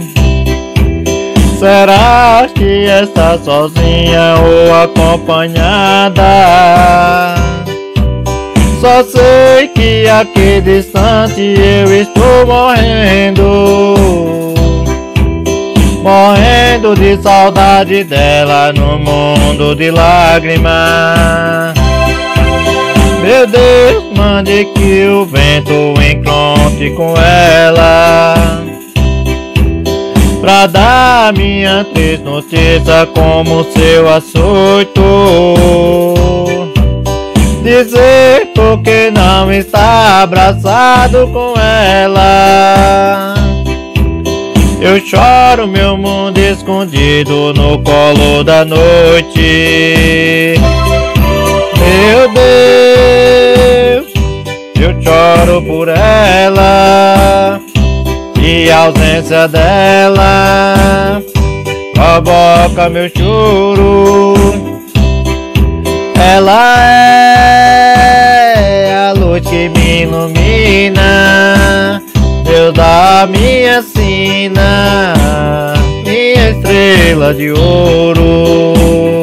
Será que estás sozinha ou acompanhada? Só sei que aqui distante eu estou morrendo, morrendo de saudade dela no mundo de lágrimas. Meu Deus, mande que o vento encontre com ela, pra dar minha triste notícia como seu açoito. Dizer porque não está abraçado com ela. Eu choro meu mundo escondido no colo da noite. Meu Deus, eu choro por ela, e e a ausência dela provoca meu choro. Ela é a luz que me ilumina, Deus da minha sina, minha estrela de ouro.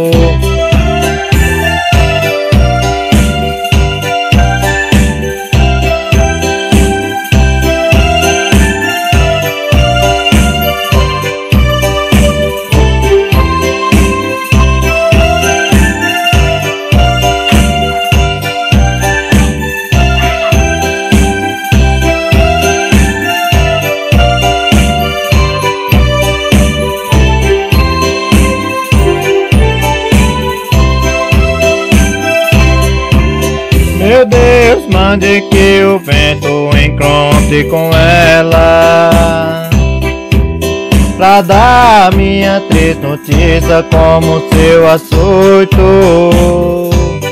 Meu Deus, mande que o vento encontre com ela, pra dar minha triste notícia como seu açoito.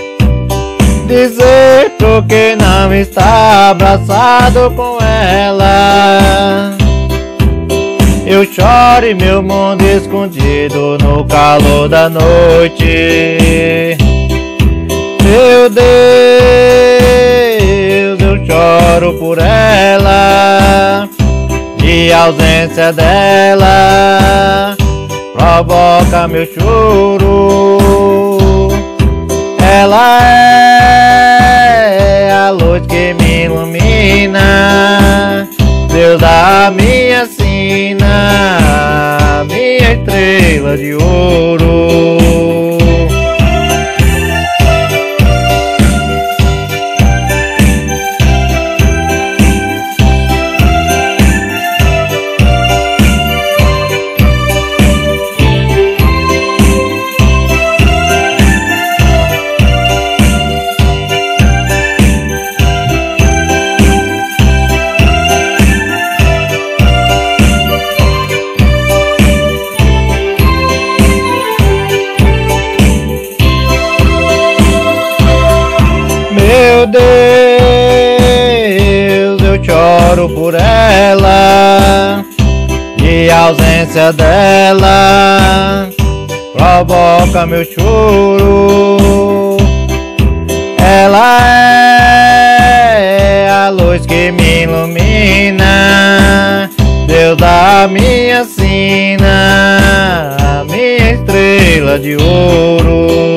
Dizer pro que não está abraçado com ela, eu choro em meu mundo escondido no calor da noite. Meu Deus, eu choro por ela, e a ausência dela provoca meu choro. Ela é a luz que me ilumina, Deus da minha sina, minha estrela de ouro. Meu Deus, eu choro por ela, e a ausência dela provoca meu choro. Ela é a luz que me ilumina, Deus da minha sina, minha estrela de ouro.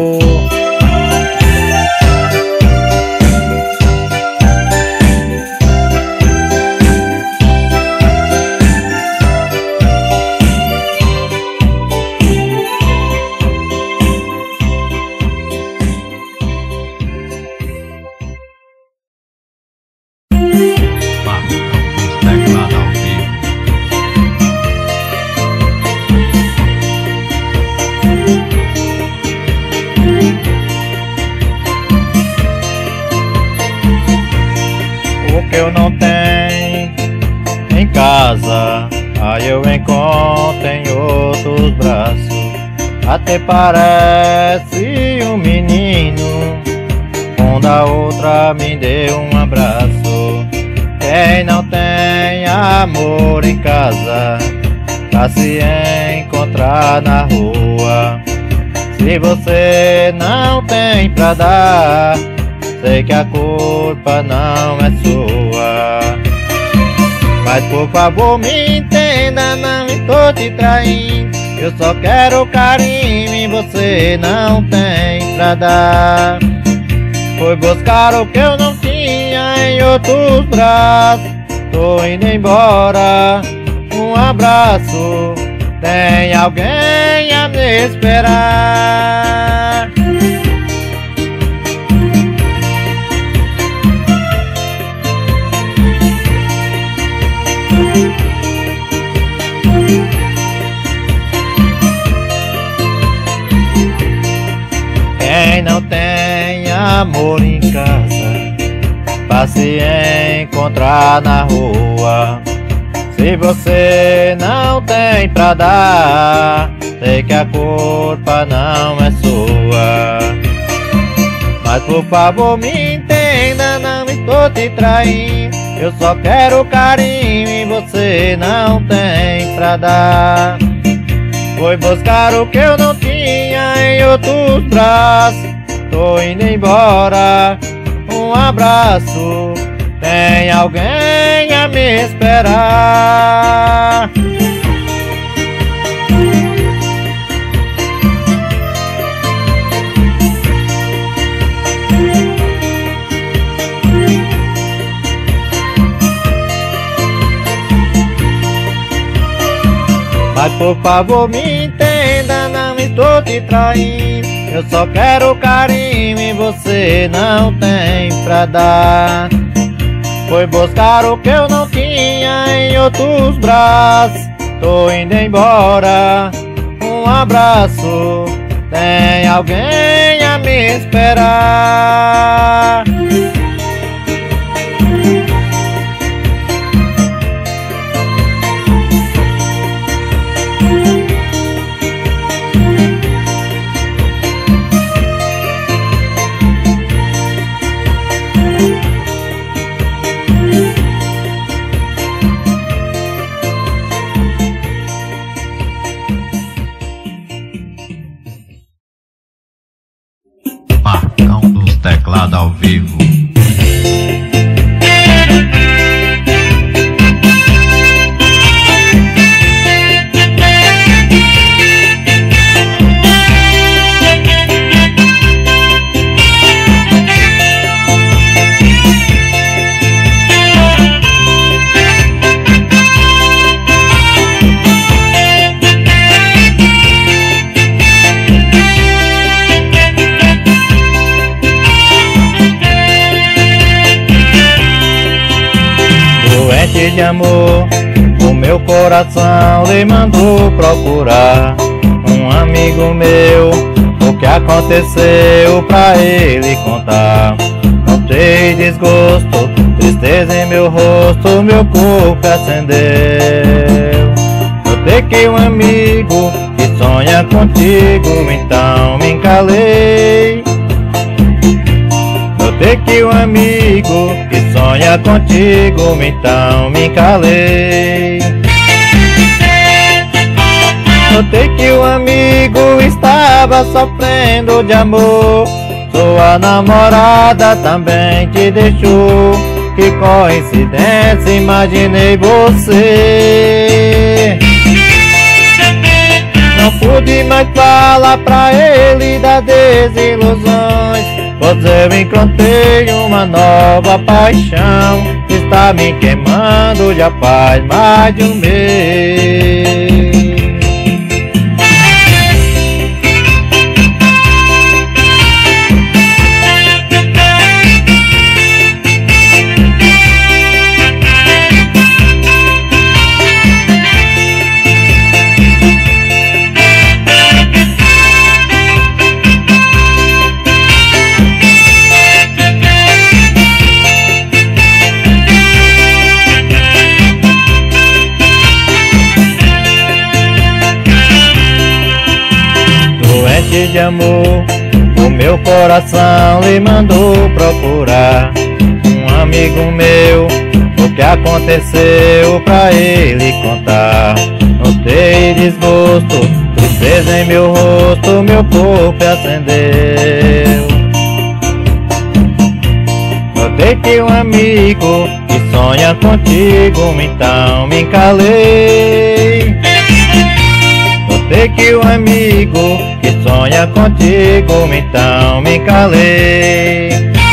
O que eu não tenho em casa, aí eu encontro em outros braços. Até parece um menino, quando a outra me deu um abraço. Quem não tem amor em casa, pra se encontrar na rua. Se você não tem pra dar, sei que a culpa não é sua. Mas por favor me entenda, não estou te traindo, eu só quero carinho e você não tem pra dar. Foi buscar o que eu não tinha em outros braços, tô indo embora, um abraço, tem alguém a me esperar. Quem não tem amor em casa, pra se encontrar na rua. Se você não tem pra dar, sei que a culpa não é sua. Mas por favor me entenda, não estou te traindo, Eu só quero carinho e você não tem pra dar. Foi buscar o que eu não tinha em outros braços. Tô indo embora, um abraço. Tem alguém a me esperar. Mas por favor me entenda, não estou te traindo. Eu só quero carinho e você não tem pra dar. Foi buscar o que eu não tinha em outros braços. Tô indo embora, um abraço. Tem alguém a me esperar. Marcão dos teclados ao vivo. Doente de amor, o meu coração lhe mandou procurar um amigo meu. O que aconteceu pra ele contar? Notei desgosto, tristeza em meu rosto, meu corpo acendeu. Notei que um amigo que sonha contigo, então me encalei. Notei que um amigo que sonha contigo, então me calei. Notei que o amigo estava sofrendo de amor. Sua namorada também te deixou. Que coincidência, imaginei você. Não pude mais falar pra ele das desilusões, pois eu encontrei uma nova paixão. Está me queimando já faz mais de um mês. De amor, o meu coração lhe mandou procurar um amigo meu. O que aconteceu pra ele contar? Notei desgosto, tristeza em meu rosto, meu corpo acendeu. Notei que um amigo que sonha contigo, então me encalei. Notei que um amigo que sonha contigo, então me calei.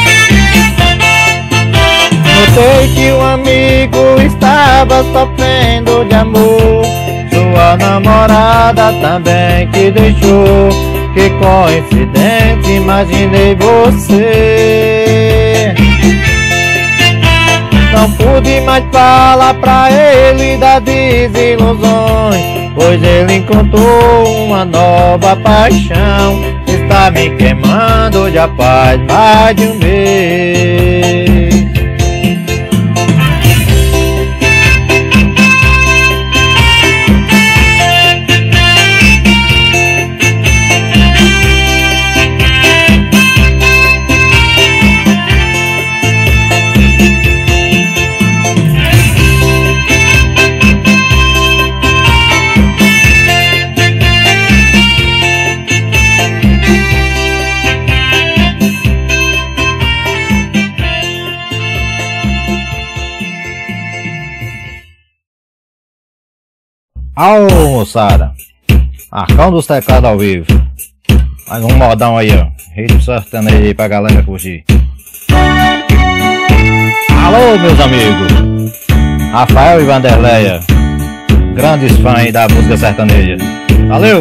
Notei que um amigo estava sofrendo de amor. Sua namorada também te deixou. Que coincidência, imaginei você. Não pude mais falar pra ele das desilusões, pois ele encontrou uma nova paixão. Está me queimando já faz mais de um mês. Alô, moçada, Marcão dos teclados ao vivo. Mais um modão aí, ó, ritmo sertanejo aí pra galera curtir. Alô, meus amigos, Rafael e Vanderleia, grandes fãs aí da música sertaneja. Valeu!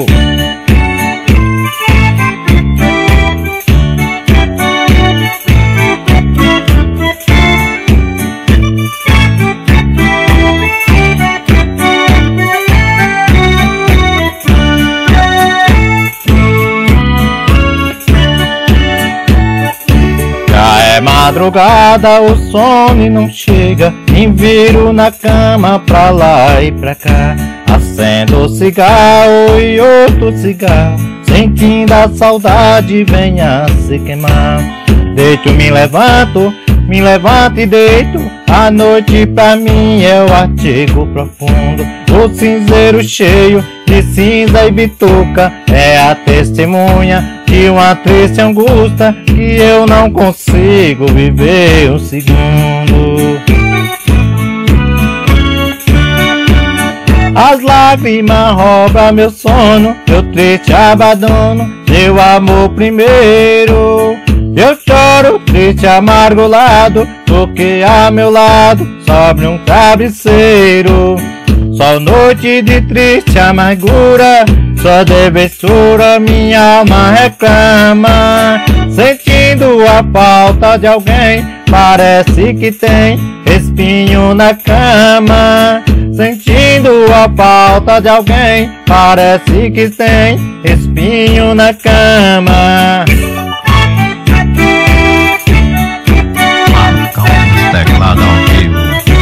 É madrugada, o sono não chega, me viro na cama pra lá e pra cá. Acendo cigarro e outro cigarro, sentindo a saudade venha se queimar. Deito, me levanto, me levanto e deito, a noite pra mim é o artigo profundo. O cinzeiro cheio de cinza e bituca é a testemunha de uma triste angústia que eu não consigo viver um segundo. As lágrimas roubam meu sono, eu triste abandono meu amor primeiro. Eu choro triste amargurado, porque a meu lado sobre um travesseiro. Só noite de triste amargura, só devessura minha alma reclama. Sentindo a falta de alguém, parece que tem espinho na cama. Sentindo a falta de alguém, parece que tem espinho na cama. Marcão dos teclados ao vivo.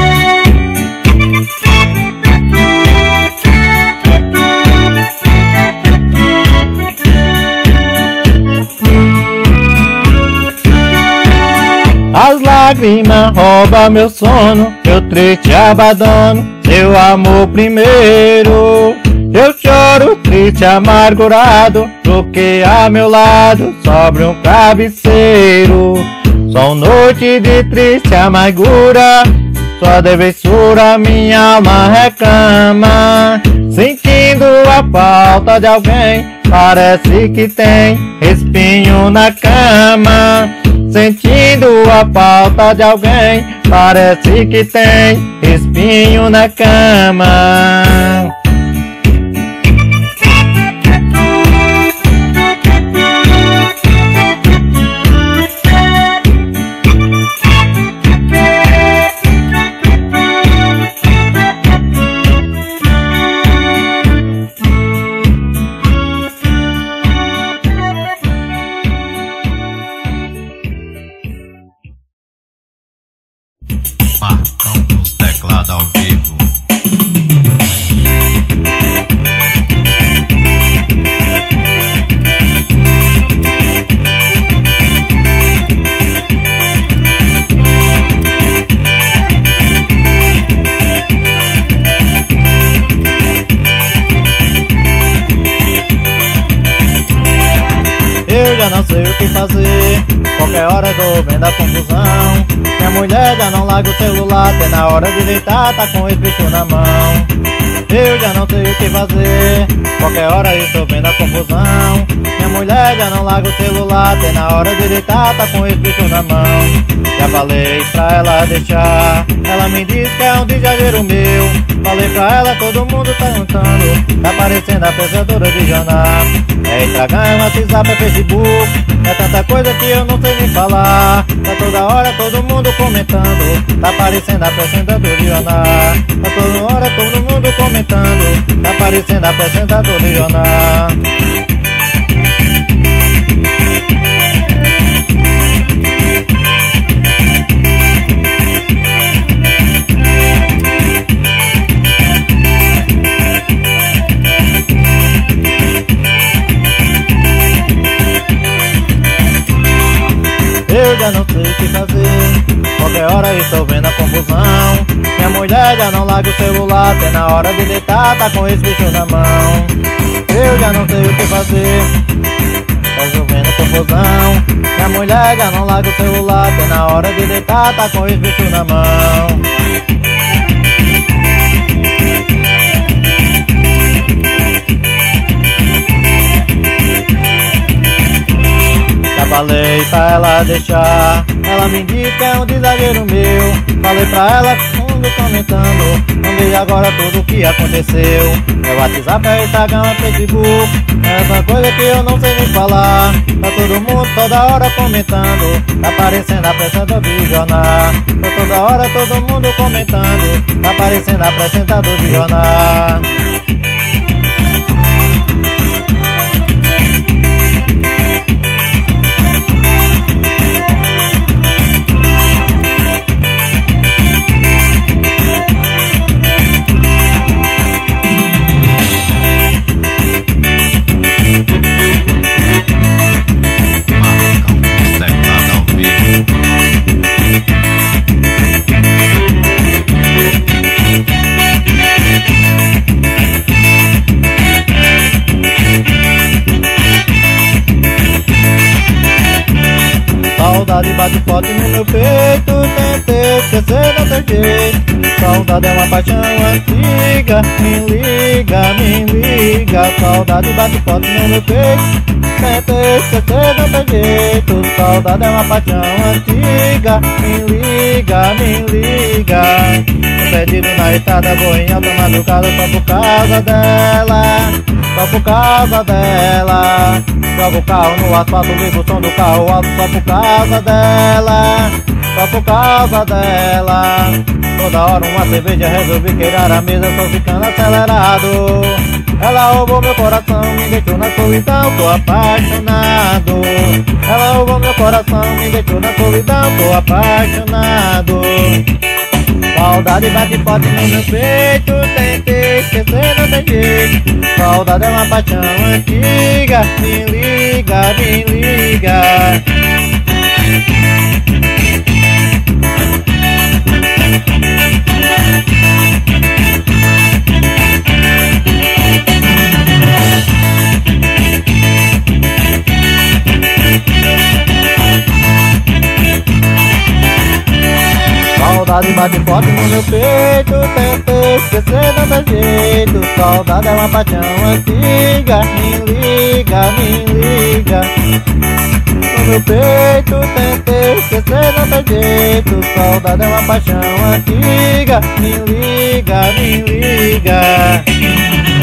As lágrimas roubam meu sono, eu triste abandono seu amor primeiro. Eu choro triste amargurado, porque a meu lado sobre um travesseiro. Só noite de triste amargura, só devessura minha alma reclama. Sentindo a falta de alguém, parece que tem espinho na cama. Sentindo a falta de alguém, parece que tem espinho na cama. Marcão dos teclados ao vivo. Eu já não sei o que fazer, qualquer hora eu tô vendo a confusão. Minha mulher já não larga o celular, até na hora de deitar tá com esse bicho na mão. Eu já não sei o que fazer, qualquer hora eu tô vendo a confusão. Minha mulher já não larga o celular, até na hora de deitar tá com esse bicho na mão. Já falei pra ela deixar, ela me disse que é um exagero meu. Falei pra ela, todo mundo tá cantando, tá parecendo a apresentadora de jornal. É Instagram, WhatsApp, é Facebook, é tanta coisa que eu não sei nem falar. Tá toda hora todo mundo comentando, tá parecendo a apresentadora de jornal. Tá toda hora todo mundo comentando, tá parecendo a apresentadora de jornal. Eu já não sei o que fazer, qualquer hora eu tô vendo a confusão. Minha mulher já não larga o celular, até na hora de deitar tá com esse bicho na mão. Eu já não sei o que fazer, resolvendo confusão. Minha mulher já não larga o celular, até na hora de deitar tá com esse bicho na mão. ela deixar. Ela me disse que é um exagero meu. Falei pra ela, mundo comentando. Não vejo agora tudo o que aconteceu. É WhatsApp, é Instagram, é Facebook. É essa coisa que eu não sei nem falar. Tá todo mundo toda hora comentando. Tá parecendo a apresentador de jornal. Tá toda hora todo mundo comentando. Tá parecendo a apresentador de jornal. Saudade bate forte no meu peito. Tentei esquecer, não tem jeito. Saudade é uma paixão antiga. Me liga, me liga. Saudade bate forte no meu peito. Tentei esquecer, não tem jeito. Saudade é uma paixão antiga. Me liga, me liga. Tô perdido na estrada, vou em alta madrugada só por causa dela. Só por causa dela. Jogo o carro no asfalto, ligo o som do carro alto só por causa dela. Só por causa dela. Toda hora uma cerveja, resolvi quebrar a mesa, tô ficando acelerado. Ela roubou meu coração, me deixou na solidão, tô apaixonado. Ela roubou meu coração, me deixou na solidão, tô apaixonado. Saudade bate forte no meu peito. Tentei esquecer, não tem jeito. Saudade é uma paixão antiga. Me liga, me liga. Saudade bate forte no meu peito. Tentei esquecer, não tem jeito. Saudade é uma paixão antiga. Me liga, me liga. No meu peito tentei esquecer, não tem jeito. Saudade é uma paixão antiga. Me liga, me liga.